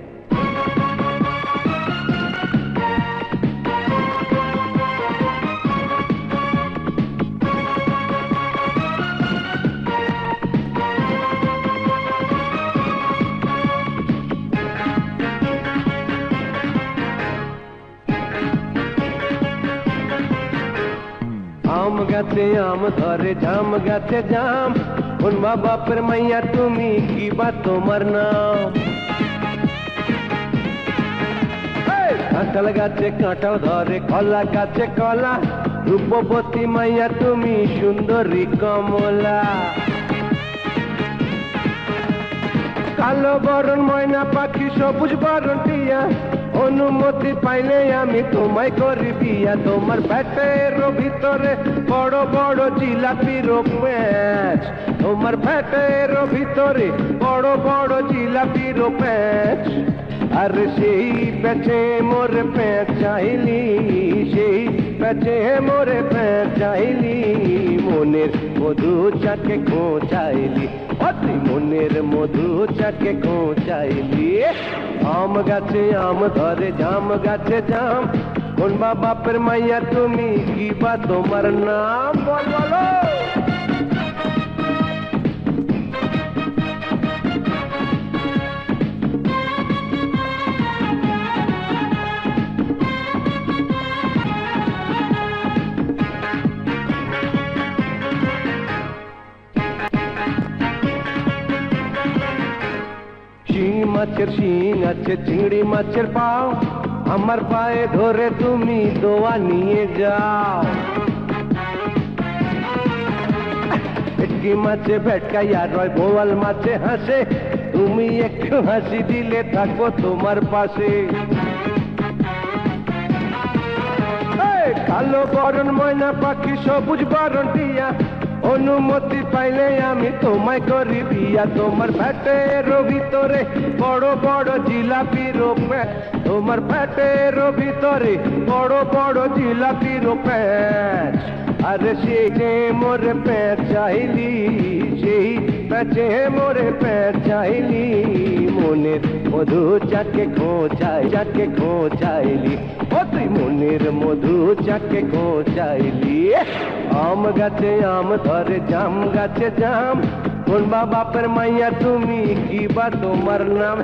আম গাছে আম ধরে, জাম গাছে জাম, কোন মা বাপের মাইয়া তুমি, কি বা তোমার নাম? এই, কাঁঠাল গাছে কাঁঠাল ধরে, কলা গাছে কলা, রূপবতী মাইয়া তুমি, সুন্দরী কমলা। কালো বরণ ময়না পাখি, সবুজ বরণ টিয়া, অনুমতি পাইলে আমি তোমায় করি বিয়া। তোমার পেটের ভিতরে বড় বড় জিলাপির প্যাঁচ, তোমার পেটের ভিতরে বড় বড় জিলাপির প্যাঁচ। আর সেই পেঁচে মোরে প্যাঁচ চাইলি, সেই পেঁচে মোরে প্যাঁচ চাইলি, মনের মধু চাকে খোঁচাইলি, অতি মনের মধু চাকে খোঁচাইলি। আম গাছে আম ধরে, জাম গাছে জাম, কোন বা বাপের মাইয়া তুমি, কি বা তোমার নাম? বল বলো। শিং মাছের শিং আছে, চিংড়ি মাছের পাও, আমার পায়ে ধরে তুমি দোয়া নিয়ে যাও। ভেটকি মাছে ভেটকাইয়া রয়, বোয়াল মাছে হাসে, তুমি একটু হাসি দিলে থাকবো তোমার পাশে। এই, কালো বরণ ময়না পাখি, সবুজ বরণ টিয়া, অনুমতি পাইলে আমি তোমায় করি বিয়া। তোমার পেটের ভিতরে বড় বড় জিলাপির প্যাঁচ, তোমার পেটের ভিতরে বড় বড় জিলাপির প্যাঁচ। আরে সেই যে মোরে প্যাঁচ চাইলি, সেই প্যাঁচে মোরে প্যাঁচ চাইলি, মনের মধু চাকে খোঁচাই, চাকে খোঁচাইলি, ও তুই মনের মধু চাকে খোঁচাইলি। আম গাছে আম ধরে, জাম গাছে জাম, কোন বা বাপের মাইয়া তুমি, কি বা তোমার নাম?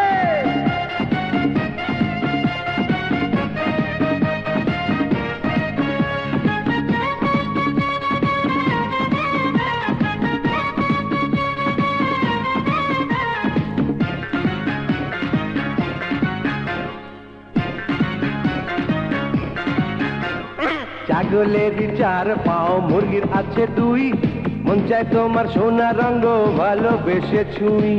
ছাগলের চার পাও, মুরগির আছে দুই, মন চায় তোমার সোনা রঙ ভালোবেসে ছুঁই।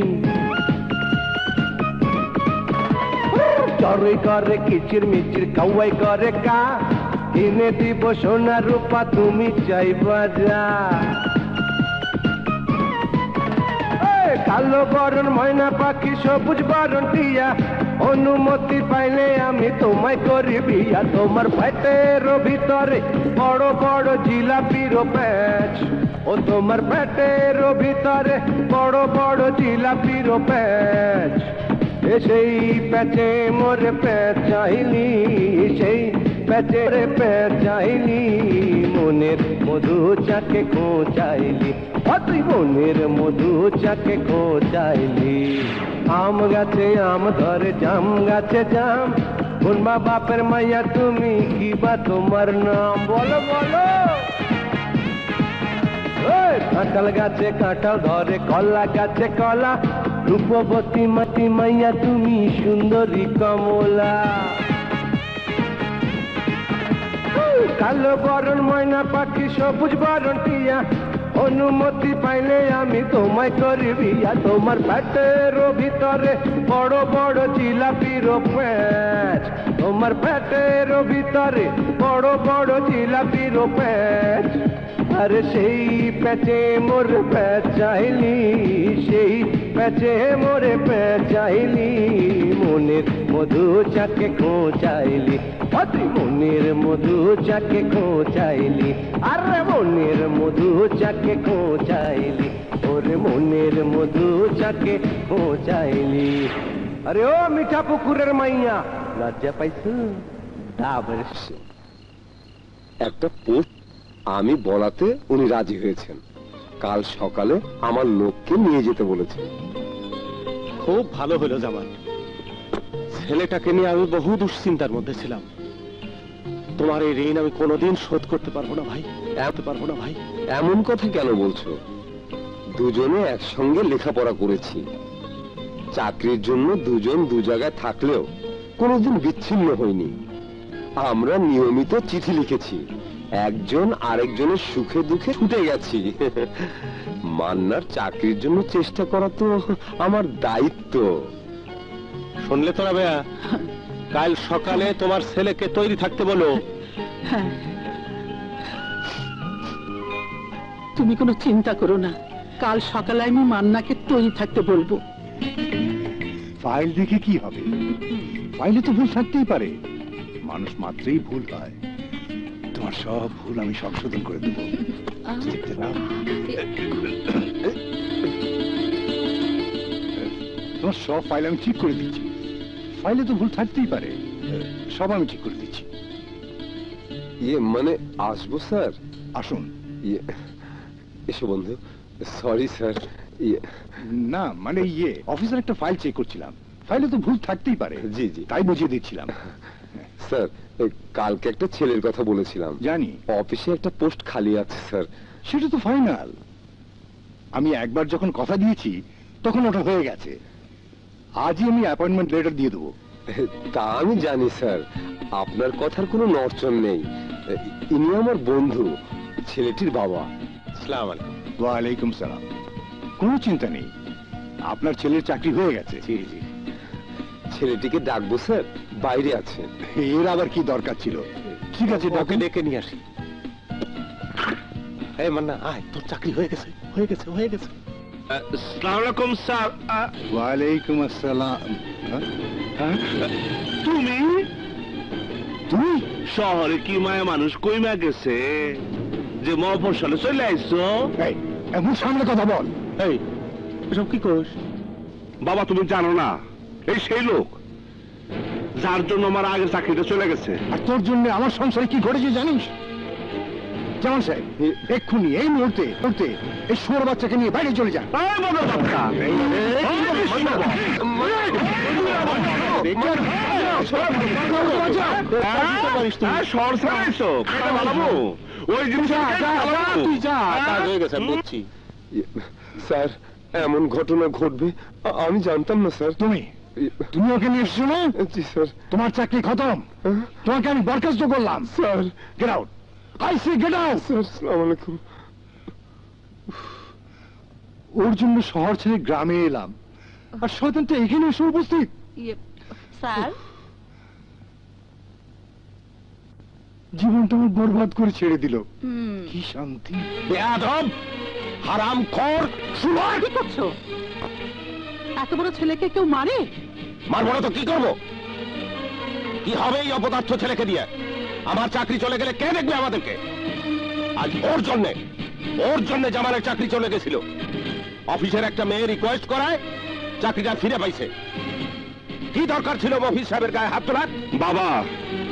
চড়ুই করে কিচির মিচির, কাউয়াই করে কা, কিনে দিব সোনা রূপা তুমি চাইবা যা। এই, কালো বরণ ময়না পাখি, সবুজ বরণ টিয়া, অনুমতি পাইলে আমি তোমায় করি বিয়া। তোমার পেটের ভিতরে বড় বড় জিলাপির প্যাঁচ, ও তোমার পেটের ভিতরে বড় বড় জিলাপির প্যাঁচ। সেই প্যাঁচে মোরে প্যাঁচ চাইলি, সেই প্যাচে পেঁচাইলি মনের মধু চাকে খোঁচাইলি তুই মনের মধু চাকে খোঁচাইলি আম গাছে আম ধরে জাম গাছে জাম কোনবা বাপের মাইয়া তুমি কি বা তোমার নাম বলো বলো কাঁঠাল গাছে কাঁঠাল ধরে কলা গাছে কলা রূপবতী মাটি মাইয়া তুমি সুন্দরী কমলা কালো বরণ ময়না পাখি সবুজ বরণ টিয়া অনুমতি পাইলে আমি তোমায় করি বিয়া তোমার পেটের ভিতরে বড় বড় জিলাপির প্যাঁচ তোমার পেটের ভিতরে বড় বড় জিলাপির প্যাঁচ আরে সেই প্যাচে মোর প্যাচাইলি সেই প্যাচে মোরে প্যাচাইলি মনের মধু চাকে খোঁচাইলি তুই মনের মধু চাকে খোঁচাইলি আরে মনের মধু চাকে খোঁচাইলি ওরে মনের মধু চাকে খোঁচাইলি আরে ও মিঠা পুকুরের মাইয়া লজ্জা পাইছো ডাবের একটা পোস্ট আমি বলাতে উনি রাজি হয়েছেন। কাল সকালে আমার লোককে নিয়ে যেতে বলেছেন। খুব ভালো হলো জামাল, ছেলেটাকে নিয়ে আমি বহু দুশ্চিন্তার মধ্যে ছিলাম। তোমার এই ঋণ আমি কোনোদিন শোধ করতে পারবো না ভাই, করতে পারবো না ভাই। এমন কথা কেন বলছো? দুজনে একসঙ্গে লেখাপড়া করেছি, চাকরির জন্য দুজন দু জায়গায় থাকলেও কোনোদিন বিচ্ছিন্ন হয়নি। আমরা নিয়মিত চিঠি লিখেছি, একজন আরেকজনের সুখে দুঃখে ছুটে গেছি। মান্নার চাকরির জন্য চেষ্টা করা তো আমার দায়িত্ব। শুনলে তোরা বেয়া, কাল সকালে তোমার ছেলেকে তৈরি থাকতে বলো। তুমি কোনো চিন্তা করো না, কাল সকালে আমি মান্নাকে তৈরি থাকতে বলবো। ফাইল দেখে কি হবে? ফাইলে তো ভুল থাকতেই পারে, মানুষ মাত্রই ভুল হয়। তোমার সব ভুল আমি সংশোধন করে দেবো। দেখতে দাও। তোমার সব ফাইল আমি ঠিক করে দিচ্ছি। ফাইলে তো ভুল থাকতেই পারে, সব আমি ঠিক করে দিচ্ছি। ইয়ে মানে আসবো স্যার? আসুন। ইয়ে এসো বন্ধু। Sorry sir. ইয়ে না মানে ইয়ে অফিসের একটা ফাইল চেক করছিলাম, ফাইলে তো ভুল থাকতেই পারে। জি জি, তাই বুঝিয়ে দিচ্ছিলাম। স্যার কালকে একটা ছেলের কথা বলেছিলাম। জানি। অফিসে একটা পোস্ট খালি আছে স্যার। সেটা তো ফাইনাল। আমি একবার যখন কথা দিয়েছি তখন ওটা হয়ে গেছে। আজই আমি অ্যাপয়েন্টমেন্ট লেটার দিয়ে দেবো। তা আমি জানি স্যার, আপনার কথার কোনো নড়চড় নেই। ইনি আমার বন্ধু, ছেলেটির বাবা। আসসালামু আলাইকুম। ওয়ালাইকুম সালাম। কোনো চিন্তা নেই, আপনার ছেলের চাকরি হয়ে গেছে। জি জি। ছেলেটিকে ডাকবো স্যার? বাইরে আছে। এর আবার কি দরকার ছিল? ঠিক আছে, ওকে ডেকে নিয়ে আসি। এই মান্না আয়, তোর চাকরি হয়ে গেছে, হয়ে গেছে, হয়ে গেছে। আসসালামু আলাইকুম স্যার। ওয়ালাইকুম আসসালাম। তুমি তুমি শহরে কি মায়া মানুষ কইমা গেছে যে মফস্বলে চলে আইছো? এই এমন সামনে কথা বল। এই এসব কি করিস? বাবা তুমি জানো না, এই সেই লোক যার জন্য আমার আগের চাকরিটা চলে গেছে। আর তোর জন্য আমার সংসারে কি ঘটেছে জানিস? জামান সাহেব, এক্ষুনি এই মুহূর্তে মুহূর্তে এই শুয়োর বাচ্চাকে নিয়ে বাইরে চলে যা। ওই জিনিস তুই যা, কাজ হয়ে গেছে বুঝছি। স্যার এমন ঘটনা ঘটবে আমি জানতাম না স্যার। তুমি তুমি ওকে নিয়ে এসছো না? জি স্যার। তোমার চাকরি খতম, তোমাকে আমি বরখাস্ত করলাম। Sir get out, I say get out. Sir আসসালামু আলাইকুম। ওর জন্য শহর ছেড়ে গ্রামে এলাম, আর শয়তানটা এখানে এসে উপস্থিত। স্যার জীবনটা আমার বরবাদ করে ছেড়ে দিল। কি শান্তি। বেয়াদব, হারামখোর, সুলয় কি করছো? এত বড় ছেলেকে কেউ মারে? মারবো না তো কি করবো? কি হবে এই অপদার্থ ছেলেকে দিয়ে? আমার চাকরি চলে গেলে কে দেখবে আমাদেরকে? আজ ওর জন্যে ওর জন্য জামালের চাকরি চলে গেছিল। অফিসের একটা মেয়ে রিকোয়েস্ট করায় চাকরিটা ফিরে পাইছে। কি দরকার ছিল অফিস সাহেবের গায়ে হাত তোলার? বাবা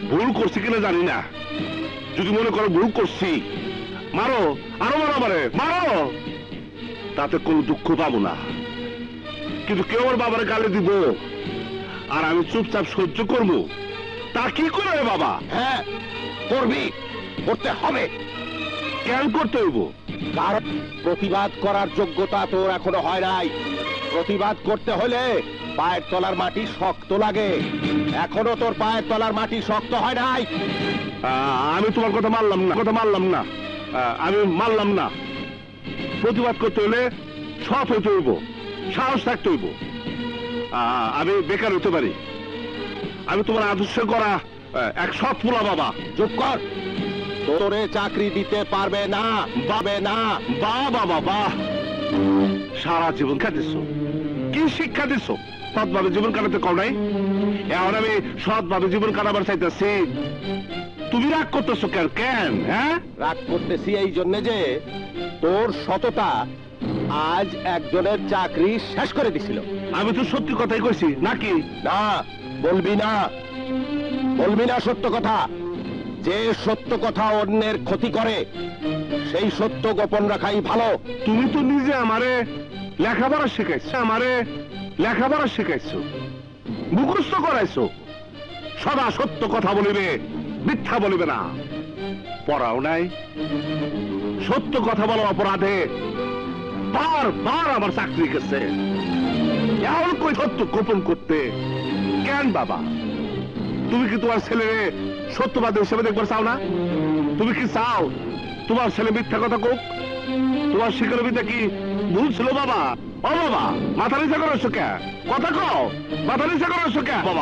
ভুল করছি কিনা জানি না, যদি মনে করো ভুল করছি, মারো, আরো মারো, মারে মারো, তাতে কোনো দুঃখ পাবো না। কিন্তু কেউ আমার বাবার গালে দিব আর আমি চুপচাপ সহ্য করবো, তা কি করে বাবা? হ্যাঁ করবি, করতে হবে। কেন করতে হইব? কারণ প্রতিবাদ করার যোগ্যতা তোর এখনো হয় নাই। প্রতিবাদ করতে হলে পায়ের তলার মাটি শক্ত লাগে, এখনো তোর পায়ের তলার মাটি শক্ত হয় নাই। আহ, আমি তোমার কথা মানলাম না, কথা মানলাম না, আহ, আমি মানলাম না। প্রতিবাদ করতে হলে সৎ হইতে হইব, সাহস থাকতে হইব। আহ, আমি বেকার হতে পারি, আমি তোমার আদর্শ করা আহ, এক সৎ পোলা বাবা। চুপ কর, তোরে চাকরি দিতে পারবে না, পাবে না। বাহ বাবা বাহ, সারা জীবন কাটিস, কি শিক্ষা দিস? সৎভাবে জীবন কাটাতে কও নাই, এখন আমি সৎভাবে জীবন কাটাবার চাইতেছি, তুমি রাগ করতেছো কেন? কেন হ্যাঁ রাগ করতেছি এই জন্য যে তোর সততা আজ একজনের চাকরি শেষ করে দিছিল। আমি তো সত্যি কথাই কইছি নাকি? না, বলবি না, বলবি না সত্য কথা। যে সত্য কথা অন্যের ক্ষতি করে সেই সত্য গোপন রাখাই ভালো। তুমি তো নিজে আমারে লেখাপড়া শিখাইছো, আমারে লেখাপড়া শিখাইছো, মুখস্থ করাইছো, সদা সত্য কথা বলিবে, মিথ্যা বলিবে না। পড়াও নাই, সত্য কথা বলার অপরাধে বার বার আমার চাকরি গেছে। এখন কই সত্য গোপন করতে কেন বাবা? তুমি কি তোমার ছেলেরে সত্যবাদী হিসেবে দেখবার চাও না? তুমি কি চাও তোমার ছেলে মিথ্যা কথা কোক? তোমার শিক্ষাবিদ্যা কি ভুল ছিল বাবা? ও বাবা, মাথা নিচা করছো কে? কথা কও, মাথা নিচা করছো কে বাবা?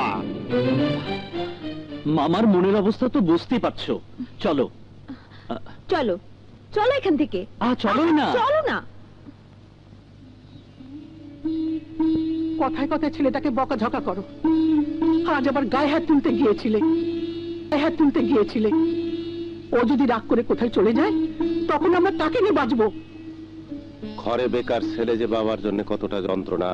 মামার মনের অবস্থা তো বুঝতেই পারছো। চলো চলো, চলো এখান থেকে। আ চলোই না। চলো না। কথায় কথায় ছেলেটাকে বকাঝকা করো। আজ আবার গায়ে হাত তুলতে গিয়েছিলে, গায়ে হাত তুলতে গিয়েছিলে। ও যদি রাগ করে কোথায় চলে যায় তখন আমরা তাকে নিয়ে বাঁচবো। ঘরে বেকার ছেলে যে বাবার জন্য কতটা যন্ত্রণা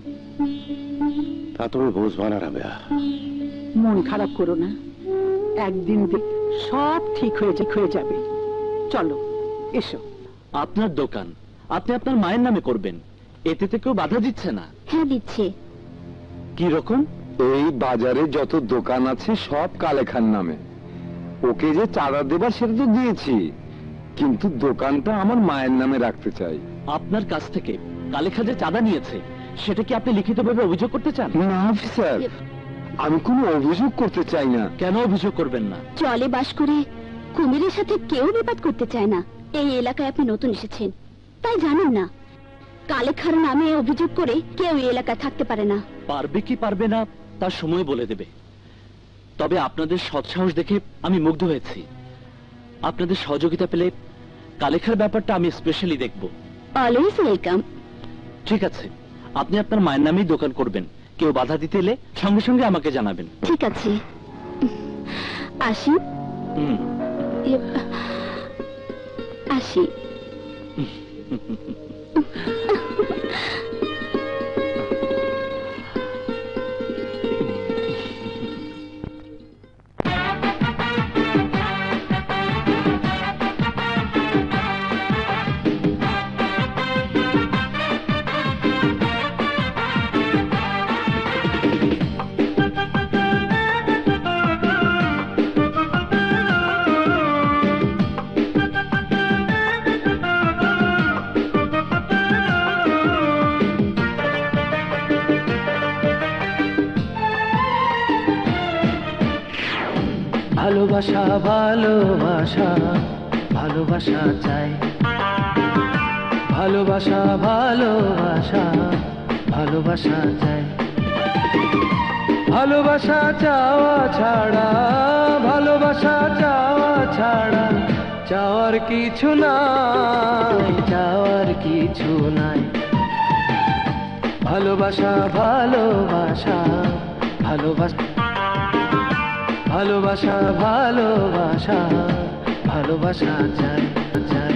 তা তুমি বুঝবা না রাবেয়া। মন খারাপ করো না, একদিন দেখ সব ঠিক হয়ে ঠিক হয়ে যাবে। চলো এসো। আপনার দোকান আপনি আপনার মায়ের নামে করবেন, এতে তো কেউ বাধা দিচ্ছে না। হ্যাঁ দিচ্ছে। কি রকম? এই বাজারে যত দোকান আছে সব কালেখান নামে। ওকে যে চাঁদা দেবার সেটা তো দিয়েছি, কিন্তু দোকানটা আমার মায়ের নামে রাখতে চাই। আপনার কাছ থেকে কালেখা যে চাঁদা নিয়েছে সেটা কি আপনি লিখিতভাবে অভিযোগ করতে চান? না অফিসার, আমি কোনো অভিযোগ করতে চাই না। কেন অভিযোগ করবেন না? জলে বাস করে কুমিরের সাথে কেউ বিবাদ করতে চায় না। এই এলাকায় আপনি নতুন এসেছেন তাই জানেন না, কালেখার নামে অভিযোগ করে কেউ এই এলাকায় থাকতে পারে না। পারবে কি পারবে না তার সময় বলে দেবে। তবে আপনাদের সৎসাহস দেখে আমি মুগ্ধ হয়েছি। আপনাদের সহযোগিতা পেলে কালেখার ব্যাপারটা আমি স্পেশালি দেখব। Always welcome. ঠিক আছে, আপনি আপনার মায়ের নামেই দোকান করবেন। কেউ বাধা দিতে এলে সঙ্গে সঙ্গে আমাকে জানাবেন। ঠিক আছে, আসি। হুম। আসি। ভালোবাসা ভালোবাসা ভালোবাসা চাই, ভালোবাসা ভালোবাসা ভালোবাসা চাই। ভালোবাসা চাওয়া ছাড়া, ভালোবাসা চাওয়া ছাড়া, চাওয়ার কিছু নাই, চাওয়ার কিছু নাই। ভালোবাসা ভালোবাসা ভালোবাসা ভালোবাসা ভালোবাসা ভালোবাসা চাই চাই।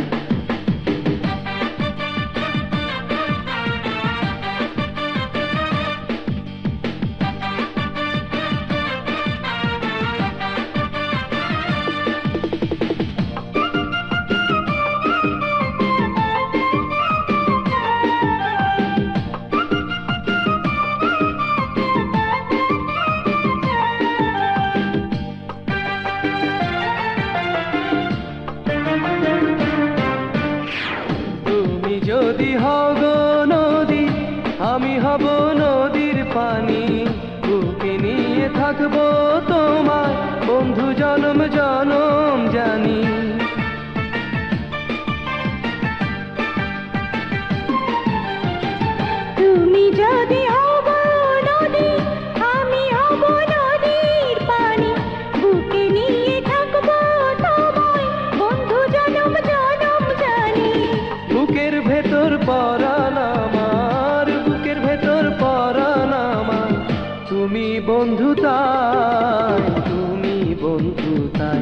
তুমি বন্ধু তাই, তুমি বন্ধু তাই।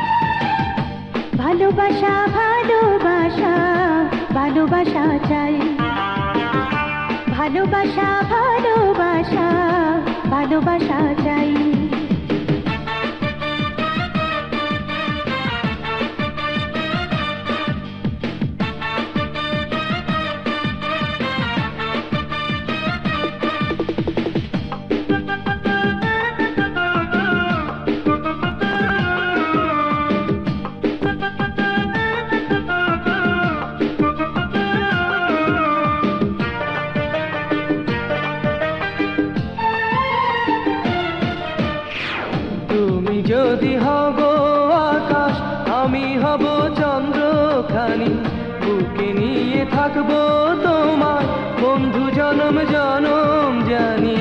ভালোবাসা ভালোবাসা ভালোবাসা চাই, ভালোবাসা ভালোবাসা ভালোবাসা চাই। যদি হব আকাশ, আমি হব চন্দ্রখানি, বুকে নিয়ে থাকবো তোমার বন্ধু জনম জনম জানি।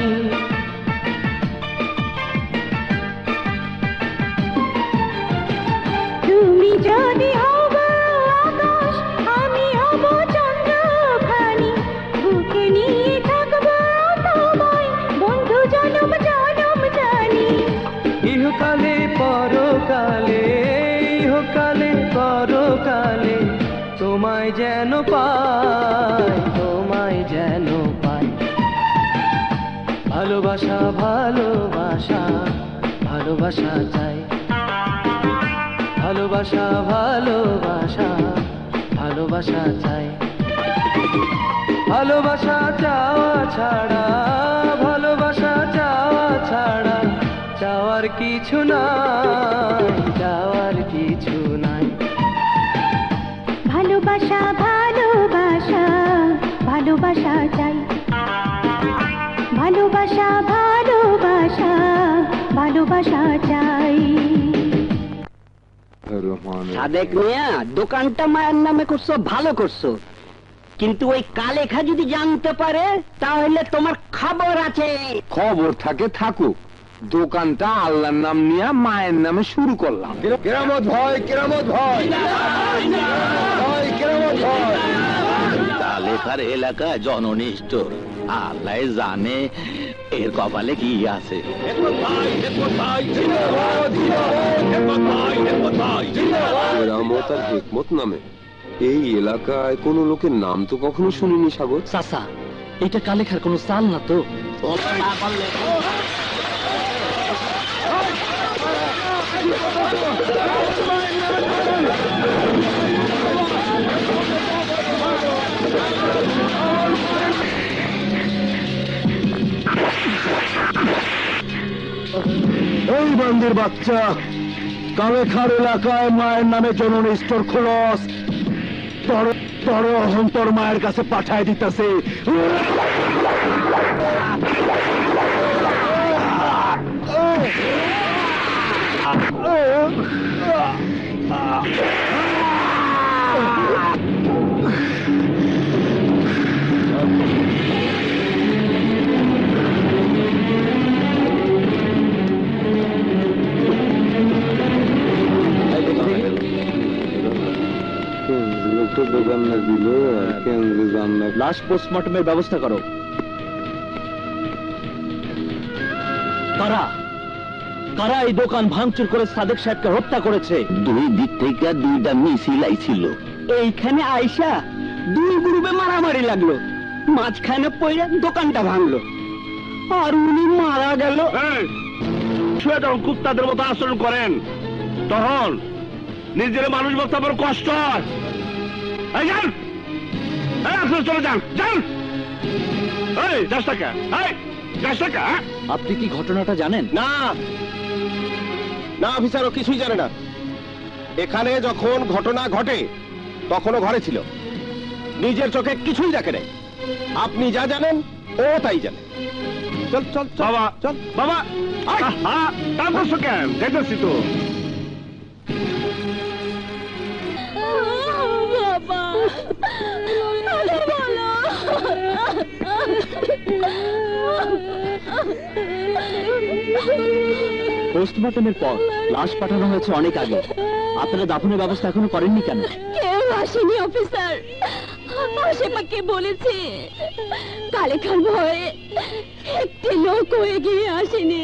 তুমি যদি হব আকাশ, আমি হব চন্দ্রখানি, বুকে নিয়ে থাকবো তোমায় বন্ধু জনম জনম জানি। ইহকালে পরকালে, ইহকালে পরকালে তোমায় যেন পাই, তোমায় যেন পাই। ভালোবাসা ভালোবাসা ভালোবাসা চাই, ভালোবাসা ভালোবাসা ভালোবাসা চাই। ভালোবাসা চাওয়া ছাড়া, ভালোবাসা চাওয়া ছাড়া চাওয়ার কিছু নাই, চাওয়ার কিছু নাই। ভালোবাসা ভালোবাসা ভালোবাসা চাই, ভালোবাসা ভালোবাসা ভালোবাসা চাই। সাদেক মিয়া, দোকানটা মায়ের নামে করছো, ভালো করছো, কিন্তু ওই কালেখা যদি জানতে পারে তাহলে তোমার খবর আছে। খবর থাকে থাকুক, দোকানটা আল্লাহর নাম নিয়ে মায়ের নামে শুরু করলাম। কেরামত ভয়, কেরামত ভয়, ভয়, কেরামত ভয়। কালেখার এলাকা জননিষ্ঠ, আল্লাহ জানে এর কপালে কি আছে। কেরামত আর হিকমত নামে এই এলাকায় কোন লোকের নাম তো কখনো শুনিনি। সাগর চাচা, এটা কালেখার কোনো চাল না তো? এই বান্দির বাচ্চা, কালেখার এলাকায় মায়ের নামে জননী স্টোর খোলস, তোর তোর অহন্তর মায়ের কাছে পাঠায় দিতেছে। দোকান না দিল, লাশ পোস্টমর্টমের ব্যবস্থা করো। কারা কারা এই দোকান ভাঙচুর করে সাদেক সাহেবকে হত্যা করেছে? দুই দিক থেকে দুইটা মিছিল আইছিল। এইখানে আইসা দুই গ্রুপে মারামারি লাগলো, মাঝখানে পড়ে দোকানটা ভাঙলো, আর উনি মারা গেল। যখন কুত্তাদের মতো আচরণ করেন তখন নিজের মানুষ বলতে আমার কষ্ট হয়। এই যান, এই আপনি চলে যান, যান। এই যাস টাকা, এই যাস টাকা। আপনি কি ঘটনাটা জানেন? না না অফিসার, ও কিছুই জানে না। এখানে যখন ঘটনা ঘটে তখনও ঘরে ছিল, নিজের চোখে কিছুই দেখে নাই। আপনি যা জানেন ও তাই জানে। চল চল চল বাবা, চল বাবা, তার করছো কেন? দেখতেছি তো। বাবা, আরে বলো। পোস্টমর্টমের পর লাশ পাঠানো হয়েছে অনেক আগে, আপনারা দাফনের ব্যবস্থা এখনো করেননি কেন? কেউ আসেনি অফিসার, আশেপাশে বলেছে কালেখার ভয়ে একটি লোক এগিয়ে আসেনি।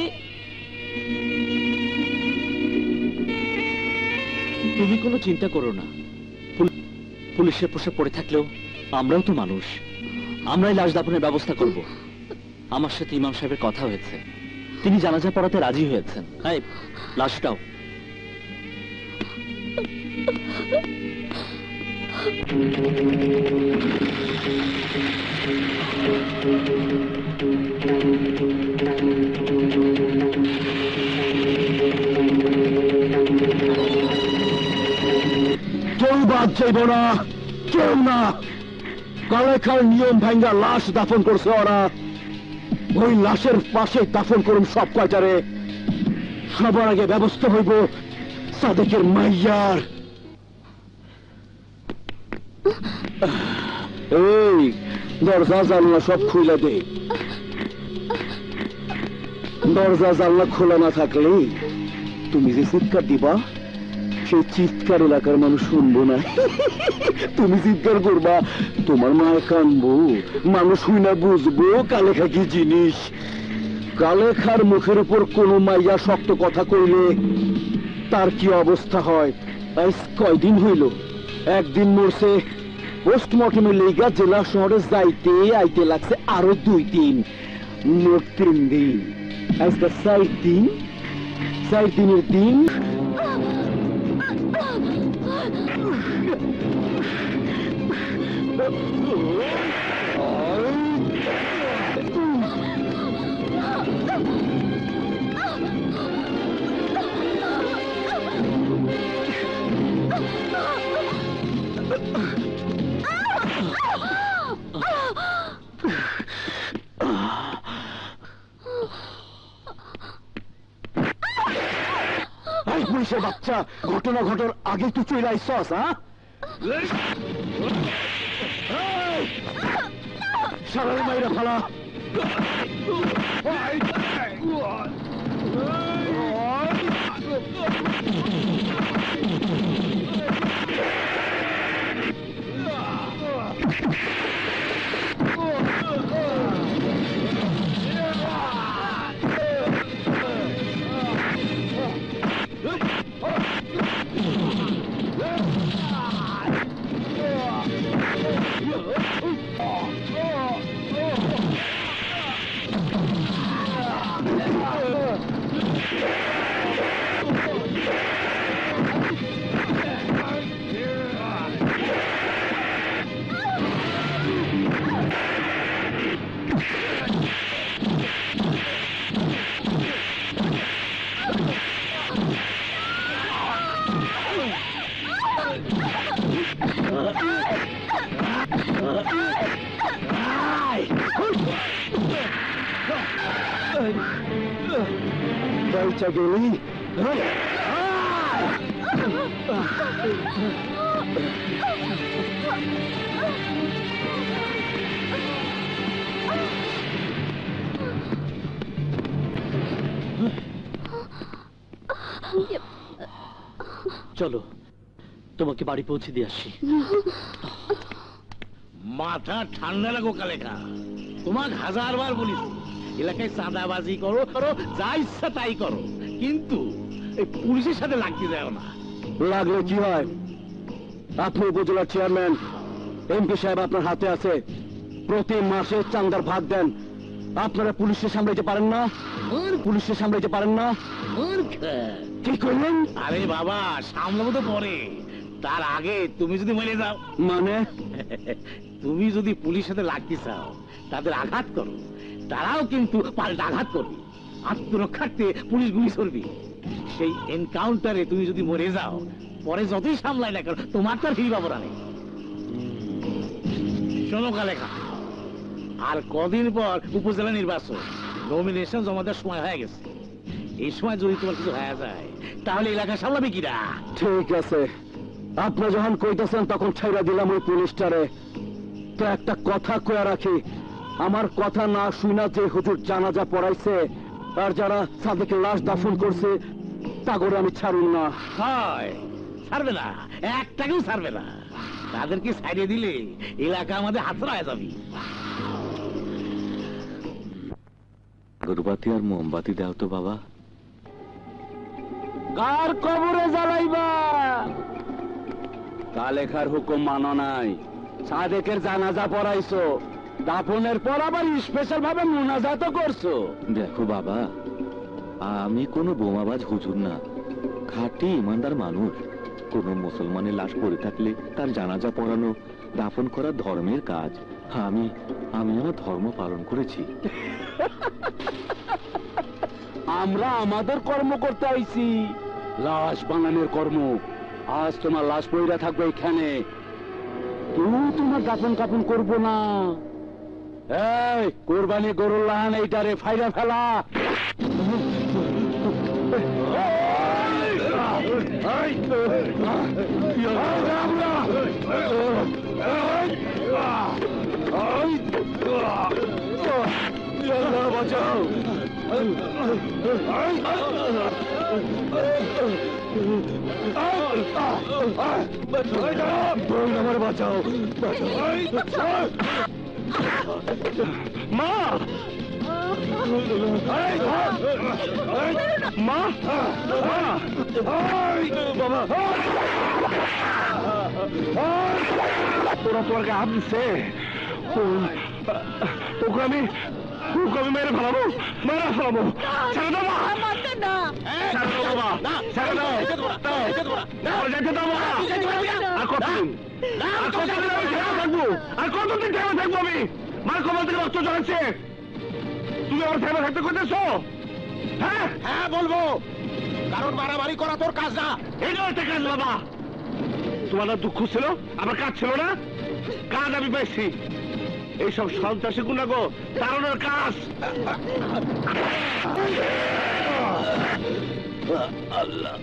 তুমি কোনো চিন্তা করো না, পুল- পুলিশের পোশাক পরে থাকলেও আমরাও তো মানুষ, আমরাই লাশ দাফনের ব্যবস্থা করব। আমার সাথে ইমাম সাহেবের কথা হয়েছে, তিনি জানাজা পড়াতে রাজি হয়েছেন। হ্যাঁ, লাশটাও। কেউ বাদ যাইব না, কেউ না। কালেখার নিয়ম ভাঙ্গা লাশ দাফন করছে ওরা। ওই লাশের পাশে দাফন করুন সব কয়টারে। সবার আগে ব্যবস্থা হইব সাদেকের মাইয়ার। এই দরজা জানলা সব খুলে দে। দরজা জানলা খোলা না থাকলে তুমি যে চিৎকার দিবা, সেই চিৎকার এলাকার মানুষ শুনবো না। তুমি চিৎকার করবা, তোমার মায় কানবো, মানুষ শুই না বুঝবো কালেখা কি জিনিস। কালেখার মুখের উপর কোন মাইয়া শক্ত কথা কইলে তার কি অবস্থা হয়। আজ কয়দিন হইল, একদিন মরছে, পোস্টমর্টমে লেগা জেলা শহরে যাইতে আইতে লাগছে আরো দুই দিন, মোট তিন দিন। আজকে চার দিন, চার দিনের দিন। পুলিশের বাচ্চা, ঘটনা ঘটার আগে তুই চলে আইসস, হ্যাঁ? সারা মাইরা ফালা। বাইচা গেলি? চলো, তোমাকে বাড়ি পৌঁছে দিয়ে আসি। মাথা ঠান্ডা লাগো কালেখা, তোমাকে হাজার বার বলিস এলাকায় চাঁদাবাজি করো করো, যা ইচ্ছা তাই করো, কিন্তু এই পুলিশের সাথে লাগতে যাও না। লাগলে কি হয়? আপনি উপজেলার চেয়ারম্যান, এমপি সাহেব আপনার হাতে আছে, প্রতি মাসে চাঁদার ভাগ দেন। আপনারা পুলিশের সামলাইতে পারেন না, পুলিশের সামলাইতে পারেন না। কি করলেন? আরে বাবা, সামলাবো তো পরে, তার আগে তুমি যদি মরে যাও। মানে? তুমি যদি পুলিশের সাথে লাগতে চাও, তাদের আঘাত করো, তারাও কিন্তু পাল্টা আঘাত করবে। আত্মরক্ষার্থে পুলিশ গুলি করবে। সেই এনকাউন্টারে তুমি যদি মরে যাও, পরে যতই সামলাই না কেন তোমার তার ফিরি বাবরা নেই। শোনো কালেখা, আর কদিন পর উপজেলা নির্বাচন, নমিনেশন জমা দেওয়ার সময় হয়ে গেছে। এই সময় যদি তোমার কিছু হয়ে যায়, তাহলে এলাকা সামলাবে কিরা? ঠিক আছে, আপনি যখন কইতেছেন তখন ছাইরা দিলাম ওই পুলিশটারে। তো একটা কথা কয়ে রাখি, আমার কথা না শুনা যে হুজুর জানাজা পড়াইছে আর যারা সাদেকের লাশ দাফন করছে, তা করে আমি ছাড়ুন না। হয় ছাড়বে না, একটাকেও ছাড়বে না। তাদেরকে ছাড়িয়ে দিলে এলাকা আমাদের হাতরা হয়ে যাবে। গরুবাতি আর মোমবাতি দাও তো বাবা। কার কবরে জ্বালাইবা? কালেখার হুকুম মানো নাই, সাদেকের জানাজা পড়াইছো, দাফনের পর আবার স্পেশাল ভাবে মুনাজাতও করছো। দেখো বাবা, আমি কোনো বোমাবাজ হুজুর না, খাঁটি ইমানদার মানুষ। কোন মুসলমানের লাশ পড়ে থাকলে তার জানাজা পড়ানো, দাফন করা ধর্মের কাজ। আমি আমি আমার ধর্ম পালন করেছি। আমরা আমাদের কর্ম করতে আইছি, লাশ বানানোর কর্ম। আজ তোমার লাশ পড়ে থাকবে এখানে, কেউ তোমার দাফন কাপন করবো না। এই কোরবানি গরুর লাহান এইটারে ফাইরা ফেলা। বাঁচাও, আমার বাঁচাও, মা, মা, বাবা, তোরা তোর হাত দিচ্ছে, তোকে আমি তোকে আমি মেরে ফেলাবো, মেরে ফেলাবো। ছেড়ে দাও মা, ছেড়ে দাও বাবা, ছেড়ে দাও, যেতে দাও বাবা। আর কতদিন আর কতদিন আমি ঠেকা থাকবো? আর কতদিন ঠেকা থাকবো আমি? মার কপাল থেকে রক্ত জড়াচ্ছে, তুমি আমার ঠেকা থাকতে করতেছো? হ্যাঁ হ্যাঁ বলবো, কারণ মারামারি করা তোর কাজ না। এইটাও একটা কাজ বাবা। তোমার না দুঃখ ছিল, আমার কাজ ছিল না? কাজ আমি পাইছি। এইসব সন্ত্রাসী গুণাগো তাড়ানোর কাজ। আল্লাহ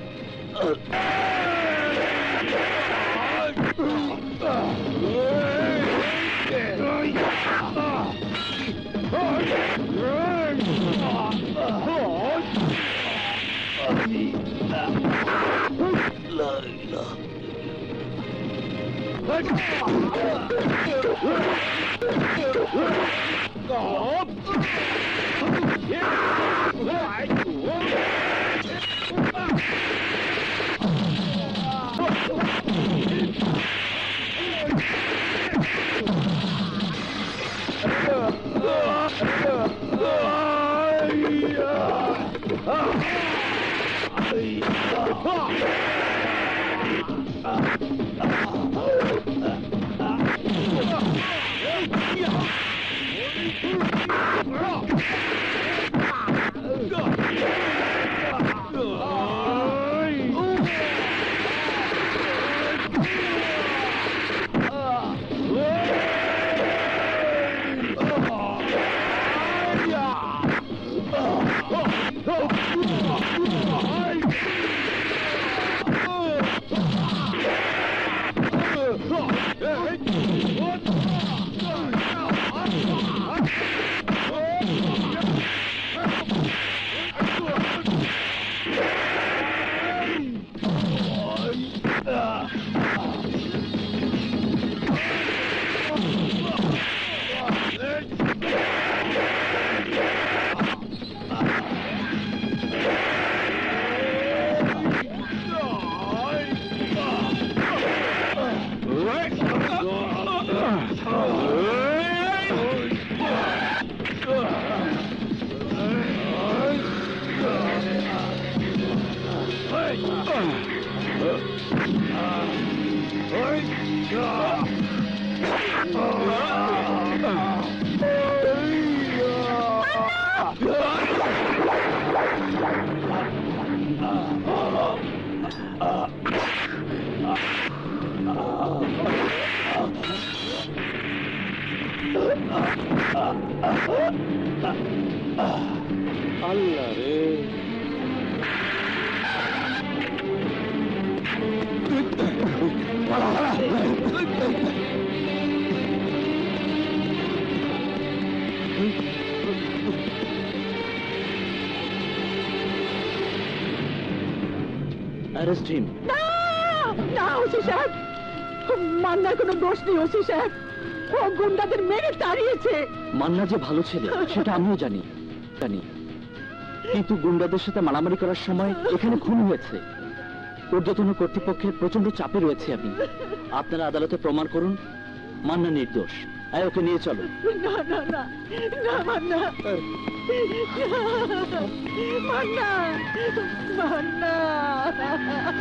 আল্লাহ রে, অ্যারেস্ট হিম। না না ওসি সাহেব, মান্নার কোনো দোষ নেই ওসি সাহেব, ও গুন্ডাদের মেরে তাড়িয়েছে। মান্না যে ভালো ছেলে সেটা আমিও জানি, জানি, কিন্তু গুন্ডাদের সাথে মারামারি করার সময় এখানে খুন হয়েছে। ঊর্ধ্বতন কর্তৃপক্ষের প্রচন্ড চাপে রয়েছে আমি। আপনারা আদালতে প্রমাণ করুন মান্না নির্দোষ। আয় ওকে নিয়ে চলো। না না না না মান্না মান্না মান্না